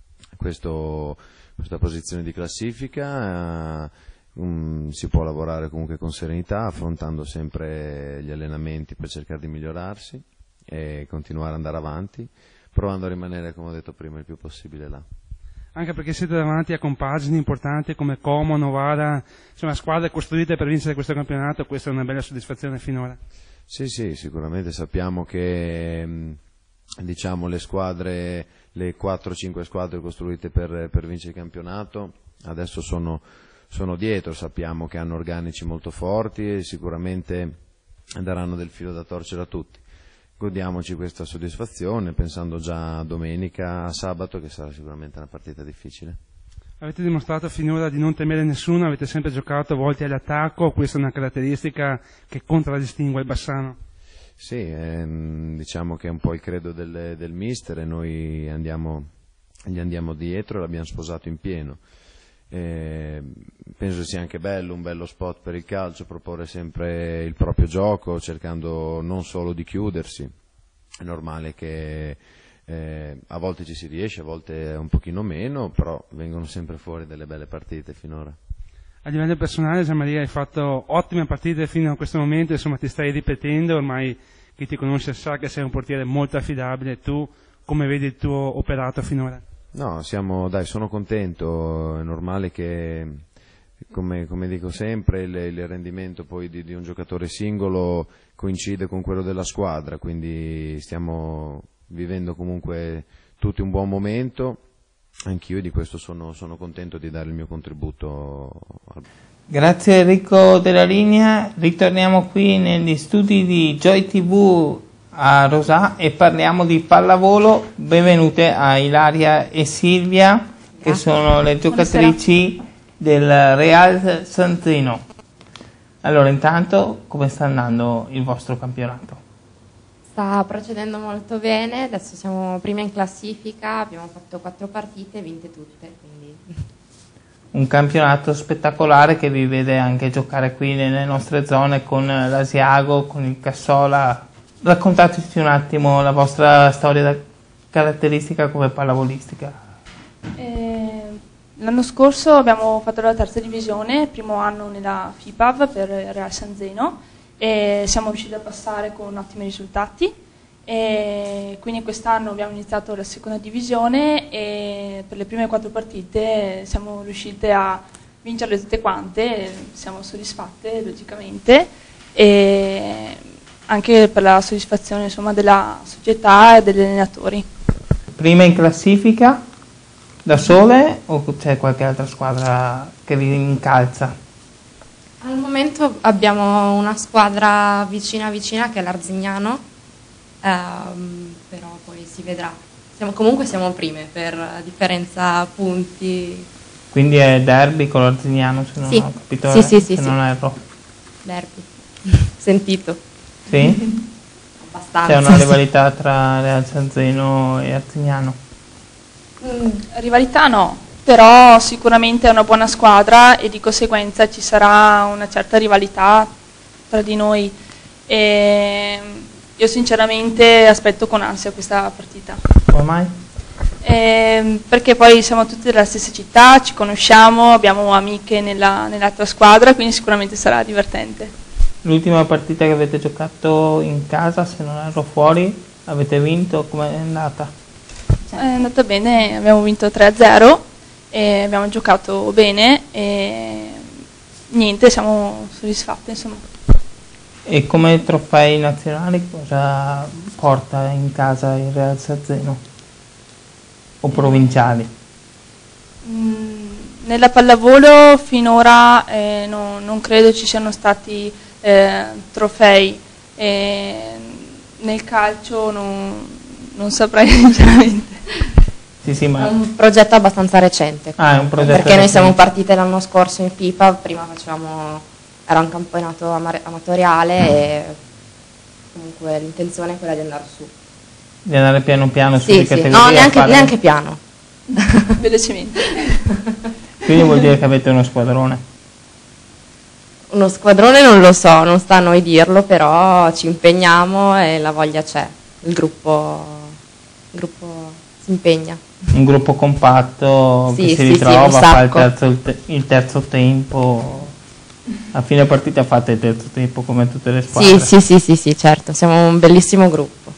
posizione di classifica. Si può lavorare comunque con serenità, affrontando sempre gli allenamenti per cercare di migliorarsi e continuare ad andare avanti, provando a rimanere, come ho detto prima, il più possibile là. Anche perché siete davanti a compagini importanti come Como, Novara, insomma squadre costruite per vincere questo campionato. Questa è una bella soddisfazione finora. Sì, sicuramente sappiamo che diciamo le 4-5 squadre costruite per vincere il campionato adesso sono dietro, sappiamo che hanno organici molto forti e sicuramente daranno del filo da torcere a tutti. Godiamoci questa soddisfazione pensando già a domenica, a sabato, che sarà sicuramente una partita difficile. Avete dimostrato finora di non temere nessuno, avete sempre giocato volti all'attacco, questa è una caratteristica che contraddistingue il Bassano. Sì, diciamo che è un po' il credo del mister e noi gli andiamo dietro e l'abbiamo sposato in pieno. Penso sia anche bello, un bello spot per il calcio, proporre sempre il proprio gioco cercando non solo di chiudersi. È normale che a volte ci si riesce, a volte un pochino meno, però vengono sempre fuori delle belle partite finora. A livello personale, Gianmaria, hai fatto ottime partite fino a questo momento, insomma ti stai ripetendo, ormai chi ti conosce sa che sei un portiere molto affidabile. Tu come vedi il tuo operato finora? No, sono contento, è normale che, come dico sempre, il rendimento poi di un giocatore singolo coincide con quello della squadra, quindi stiamo vivendo comunque tutti un buon momento. Anch'io di questo sono contento di dare il mio contributo. Grazie Enrico Della Linea, ritorniamo qui negli studi di Joy TV a Rosà e parliamo di pallavolo. Benvenute a Ilaria e Silvia, che sono le giocatrici del Real San Zeno. Allora, intanto come sta andando il vostro campionato? Sta procedendo molto bene, adesso siamo prima in classifica, abbiamo fatto 4 partite e vinte tutte. Quindi. Un campionato spettacolare che vi vede anche giocare qui nelle nostre zone con l'Asiago, con il Cassola. Raccontateci un attimo la vostra storia caratteristica come pallavolistica. L'anno scorso abbiamo fatto la terza divisione, primo anno nella FIPAV per Real San Zeno, e siamo riusciti a passare con ottimi risultati, e quindi quest'anno abbiamo iniziato la seconda divisione e per le prime 4 partite siamo riuscite a vincerle tutte quante, siamo soddisfatte logicamente, e anche per la soddisfazione, insomma, della società e degli allenatori. Prima in classifica da sole o c'è qualche altra squadra che vi incalza? Al momento abbiamo una squadra vicina che è l'Arzignano, però poi si vedrà. Comunque siamo prime per differenza punti. Quindi è derby con l'Arzignano, se non ho capito, se non erro. Derby, sentito. Sì? Abbastanza. C'è una rivalità tra Real San Zeno e Arzignano? Rivalità no. Però sicuramente è una buona squadra e di conseguenza ci sarà una certa rivalità tra di noi. E io sinceramente aspetto con ansia questa partita. Come mai? Perché poi siamo tutti della stessa città, ci conosciamo, abbiamo amiche nell'altra squadra, quindi sicuramente sarà divertente. L'ultima partita che avete giocato in casa, se non ero fuori, avete vinto? Com'è andata? È andata bene, abbiamo vinto 3-0. E abbiamo giocato bene e niente, siamo soddisfatti, insomma. E come trofei nazionali cosa porta in casa il Real San Zeno? O provinciali? Nella pallavolo finora non credo ci siano stati trofei, nel calcio non saprei sinceramente. Sì, ma è un progetto abbastanza recente, è un progetto perché noi siamo partite l'anno scorso in FIPA, prima era un campionato amatoriale e comunque l'intenzione è quella di andare su. Di andare piano piano su di categoria? No, neanche piano. Velocemente. Quindi vuol dire che avete uno squadrone? Uno squadrone non lo so, non sta a noi dirlo, però ci impegniamo e la voglia c'è, il gruppo si impegna. Un gruppo compatto che si ritrova, fa il terzo tempo. A fine partita fate il terzo tempo come tutte le squadre. Sì, certo, siamo un bellissimo gruppo.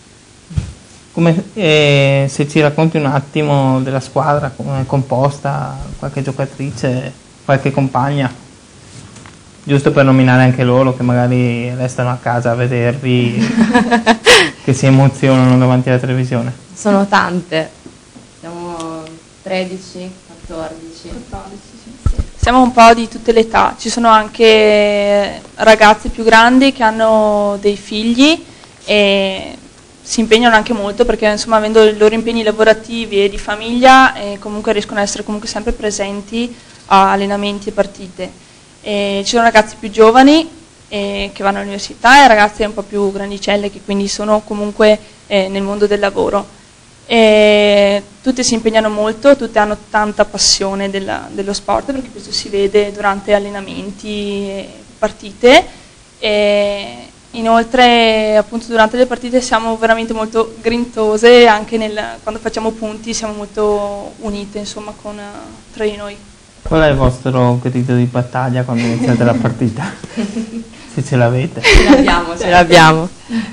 Se ci racconti un attimo della squadra, come è composta, qualche giocatrice, qualche compagna, giusto per nominare anche loro che magari restano a casa a vedervi, che si emozionano davanti alla televisione. Sono tante. Siamo 13, 14. Sì. Siamo un po' di tutte le età, ci sono anche ragazze più grandi che hanno dei figli e si impegnano anche molto perché insomma avendo i loro impegni lavorativi e di famiglia comunque riescono ad essere comunque sempre presenti a allenamenti e partite. E ci sono ragazzi più giovani che vanno all'università, e ragazze un po' più grandicelle che quindi sono comunque nel mondo del lavoro. E tutte si impegnano molto, tutte hanno tanta passione dello sport, perché questo si vede durante allenamenti e partite. E inoltre appunto durante le partite siamo veramente molto grintose, anche quando facciamo punti siamo molto unite, insomma, tra di noi. Qual è il vostro grido di battaglia quando iniziate la partita? Se ce l'avete. Ce l'abbiamo.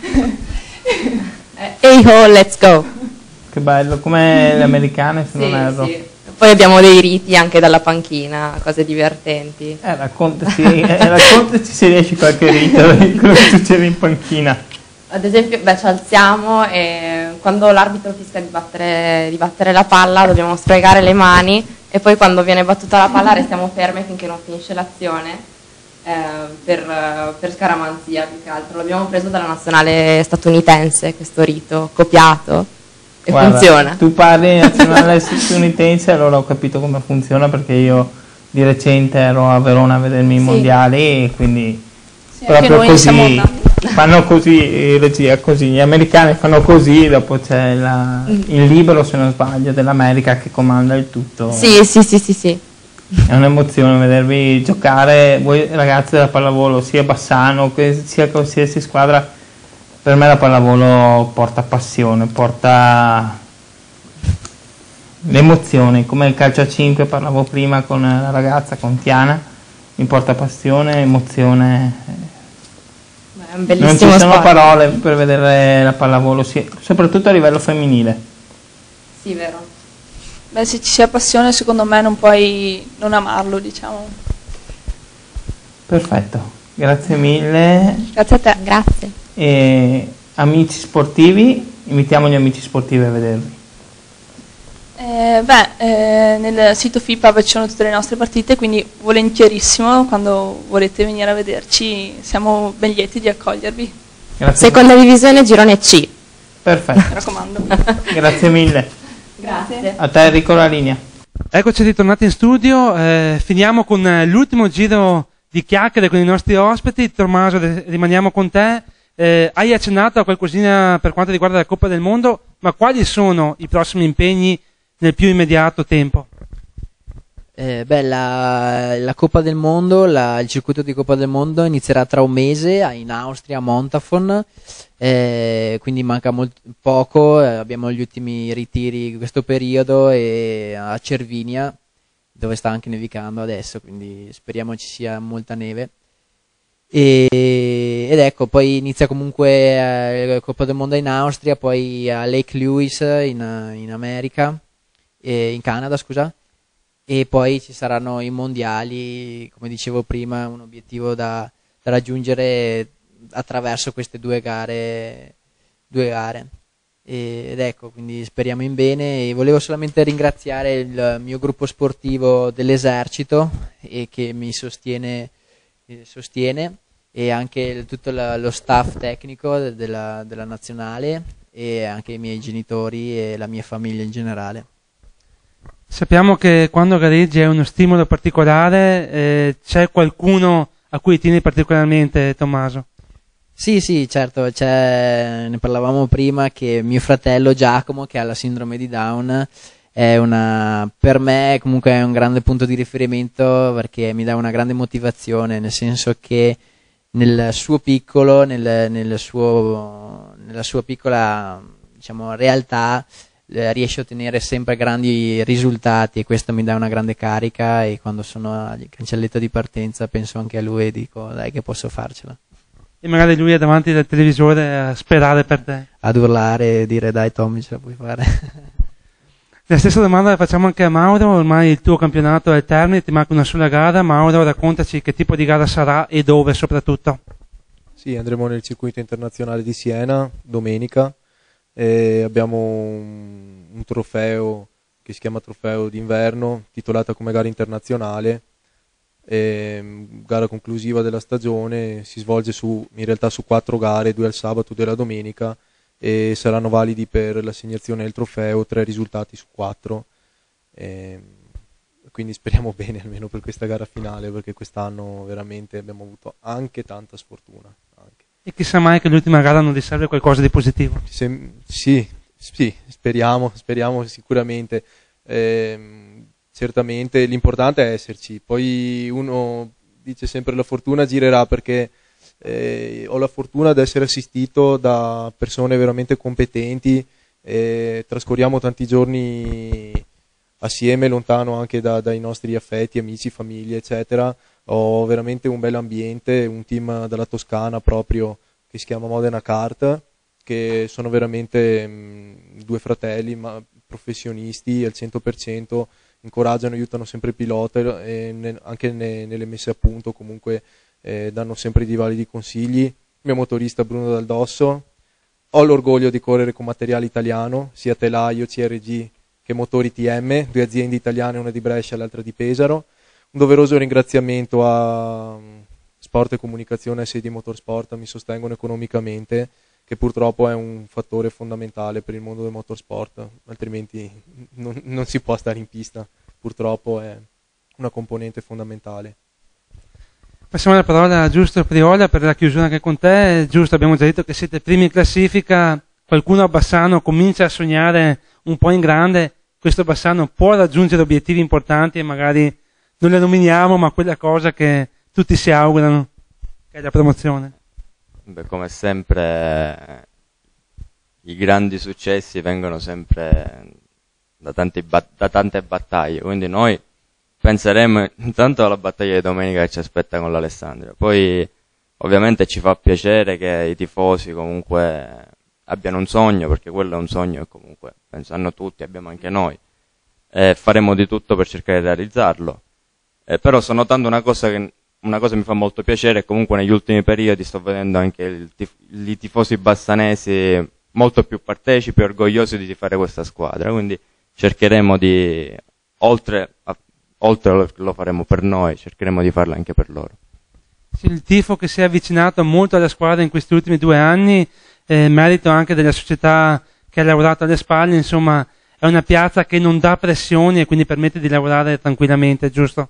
Hey ho, let's go. Che bello, come le americane, se non erro. Sì. Poi abbiamo dei riti anche dalla panchina, cose divertenti. Raccontaci se riesci qualche rito di quello che succede in panchina. Ad esempio, ci alziamo e quando l'arbitro fischia di battere la palla dobbiamo sfregare le mani, e poi quando viene battuta la palla restiamo ferme finché non finisce l'azione, per scaramanzia più che altro. L'abbiamo preso dalla nazionale statunitense, questo rito copiato, e Guarda, funziona. Tu parli nazionale statunitense, allora ho capito come funziona, perché io di recente ero a Verona a vedermi i mondiali, e quindi proprio così fanno così, regia così, gli americani fanno così, dopo c'è il libero, se non sbaglio, dell'America che comanda il tutto. Sì. È un'emozione vedervi giocare, voi ragazzi della pallavolo, sia Bassano sia qualsiasi squadra. Per me la pallavolo porta passione, porta l'emozione, come il calcio a 5, parlavo prima con la ragazza, con Tiana, mi porta passione, emozione. È un bellissimo non ci sono sport. parole per vedere la pallavolo, soprattutto a livello femminile. Sì, vero. Beh, se ci sia passione, secondo me non puoi non amarlo, diciamo. Perfetto, grazie mille. Grazie a te. Grazie. E amici sportivi, invitiamo gli amici sportivi a vedervi. Nel sito FIPAB ci sono tutte le nostre partite, quindi volentierissimo, quando volete venire a vederci siamo ben lieti di accogliervi. Grazie. Seconda divisione, girone C. Perfetto. Mi raccomando. Grazie mille. Grazie. A te Enrico la linea. Eccoci ritornati in studio, finiamo con l'ultimo giro di chiacchiere con i nostri ospiti. Tommaso, rimaniamo con te. Hai accennato a qualcosina per quanto riguarda la Coppa del Mondo, ma quali sono i prossimi impegni nel più immediato tempo? La Coppa del Mondo, il circuito di Coppa del Mondo inizierà tra un mese in Austria, a Montafon, quindi manca poco, abbiamo gli ultimi ritiri di questo periodo, e a Cervinia, dove sta anche nevicando adesso, quindi speriamo ci sia molta neve. Ed ecco, poi inizia comunque la Coppa del Mondo in Austria, poi a Lake Louise in America, in Canada, scusa, e poi ci saranno i mondiali, come dicevo prima, un obiettivo da raggiungere attraverso queste due gare. Ed ecco, quindi speriamo in bene, e volevo solamente ringraziare il mio gruppo sportivo dell'esercito, e che mi sostiene, e anche tutto lo staff tecnico della nazionale, e anche i miei genitori e la mia famiglia in generale. Sappiamo che quando gareggi è uno stimolo particolare, c'è qualcuno a cui tieni particolarmente, Tommaso? Sì, certo, ne parlavamo prima, che mio fratello Giacomo, che ha la sindrome di Down, per me comunque è un grande punto di riferimento, perché mi dà una grande motivazione, nel senso che nel suo piccolo, nella sua piccola, diciamo, realtà, riesce a ottenere sempre grandi risultati, e questo mi dà una grande carica, e quando sono al cancelletto di partenza penso anche a lui e dico dai che posso farcela. E magari lui è davanti al televisore a sperare per te. Ad urlare e dire dai Tommy, ce la puoi fare. La stessa domanda la facciamo anche a Mauro, ormai il tuo campionato è al termine, ti manca una sola gara. Mauro, raccontaci che tipo di gara sarà e dove soprattutto. Sì, andremo nel circuito internazionale di Siena domenica, e abbiamo un trofeo che si chiama trofeo d'inverno, titolata come gara internazionale, gara conclusiva della stagione. Si svolge in realtà su 4 gare, 2 al sabato, 2 alla domenica, e saranno validi per l'assegnazione del trofeo 3 risultati su 4. quindi speriamo bene almeno per questa gara finale, perché quest'anno veramente abbiamo avuto anche tanta sfortuna. E chissà mai che l'ultima gara non riservi qualcosa di positivo. Sì, speriamo sicuramente. Certamente l'importante è esserci. Poi uno dice sempre la fortuna girerà, perché ho la fortuna di essere assistito da persone veramente competenti, trascorriamo tanti giorni assieme, lontano anche dai nostri affetti, amici, famiglie, eccetera. Ho veramente un bel ambiente, un team dalla Toscana proprio che si chiama Modena Kart, che sono veramente due fratelli professionisti al 100%, incoraggiano, aiutano sempre il pilota e anche nelle messe a punto comunque danno sempre dei validi consigli. Il mio motorista Bruno Dal Dosso, ho l'orgoglio di correre con materiale italiano, sia telaio, CRG che motori TM, 2 aziende italiane, una di Brescia e l'altra di Pesaro. Un doveroso ringraziamento a Sport e Comunicazione e Sedi Motorsport, mi sostengono economicamente, che purtroppo è un fattore fondamentale per il mondo del motorsport, altrimenti non si può stare in pista, purtroppo è una componente fondamentale. Passiamo la parola a Giusto Priola per la chiusura anche con te. Giusto, abbiamo già detto che siete primi in classifica, qualcuno a Bassano comincia a sognare un po' in grande, questo Bassano può raggiungere obiettivi importanti e magari non le nominiamo, ma quella cosa che tutti si augurano, che è la promozione. Beh, come sempre i grandi successi vengono sempre da tante battaglie, quindi noi penseremo intanto alla battaglia di domenica che ci aspetta con l'Alessandria, poi ovviamente ci fa piacere che i tifosi comunque abbiano un sogno, perché quello è un sogno che comunque penso hanno tutti, abbiamo anche noi, faremo di tutto per cercare di realizzarlo, però sto notando una cosa che mi fa molto piacere, comunque negli ultimi periodi sto vedendo anche i tifosi bassanesi molto più partecipi e orgogliosi di tifare questa squadra, quindi cercheremo di, oltre lo faremo per noi, cercheremo di farlo anche per loro. Sì, il tifo che si è avvicinato molto alla squadra in questi ultimi 2 anni, merito anche della società che ha lavorato alle spalle, insomma è una piazza che non dà pressioni e quindi permette di lavorare tranquillamente, giusto?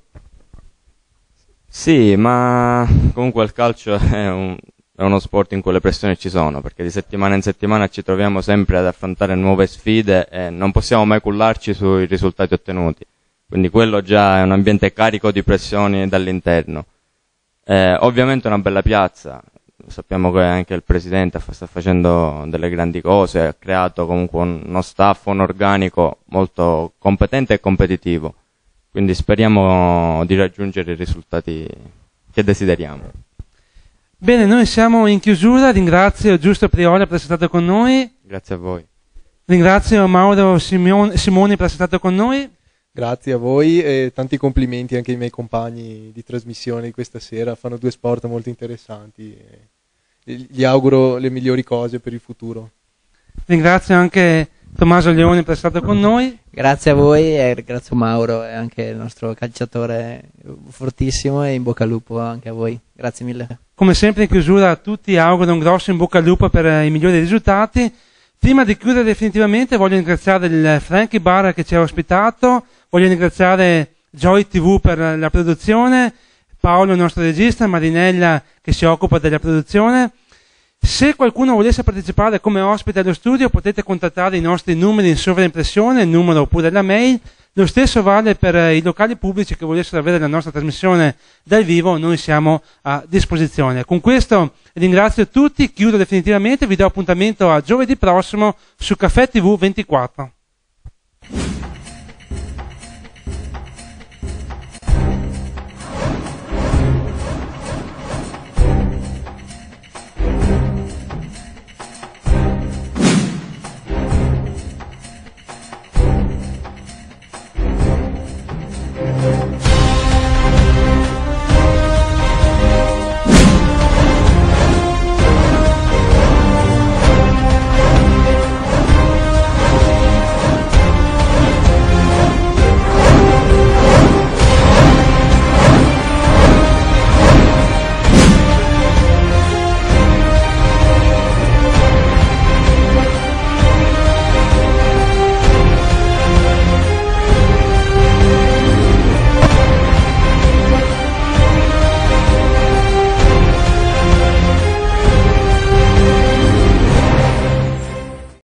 Sì, ma comunque il calcio è uno sport in cui le pressioni ci sono, perché di settimana in settimana ci troviamo sempre ad affrontare nuove sfide e non possiamo mai cullarci sui risultati ottenuti, quindi quello già è un ambiente carico di pressioni dall'interno. Ovviamente è una bella piazza, sappiamo che anche il presidente sta facendo delle grandi cose, ha creato comunque uno staff, un organico molto competente e competitivo, quindi speriamo di raggiungere i risultati che desideriamo. Bene, noi siamo in chiusura, ringrazio Giusto Priola per essere stato con noi. Grazie a voi. Ringrazio Mauro Simoni per essere stato con noi. Grazie a voi e tanti complimenti anche ai miei compagni di trasmissione di questa sera, fanno 2 sport molto interessanti e gli auguro le migliori cose per il futuro. Ringrazio anche Tommaso Leone per essere stato con noi. Grazie a voi e ringrazio Mauro e anche il nostro calciatore fortissimo, e in bocca al lupo anche a voi. Grazie mille. Come sempre in chiusura a tutti auguro un grosso in bocca al lupo per i migliori risultati. Prima di chiudere definitivamente voglio ringraziare il Frankie Bar che ci ha ospitato, voglio ringraziare Joy TV per la produzione, Paolo il nostro regista, Marinella che si occupa della produzione. Se qualcuno volesse partecipare come ospite allo studio potete contattare i nostri numeri in sovraimpressione, il numero oppure la mail. Lo stesso vale per i locali pubblici che volessero avere la nostra trasmissione dal vivo, noi siamo a disposizione. Con questo ringrazio tutti, chiudo definitivamente, vi do appuntamento a giovedì prossimo su Caffè TV 24.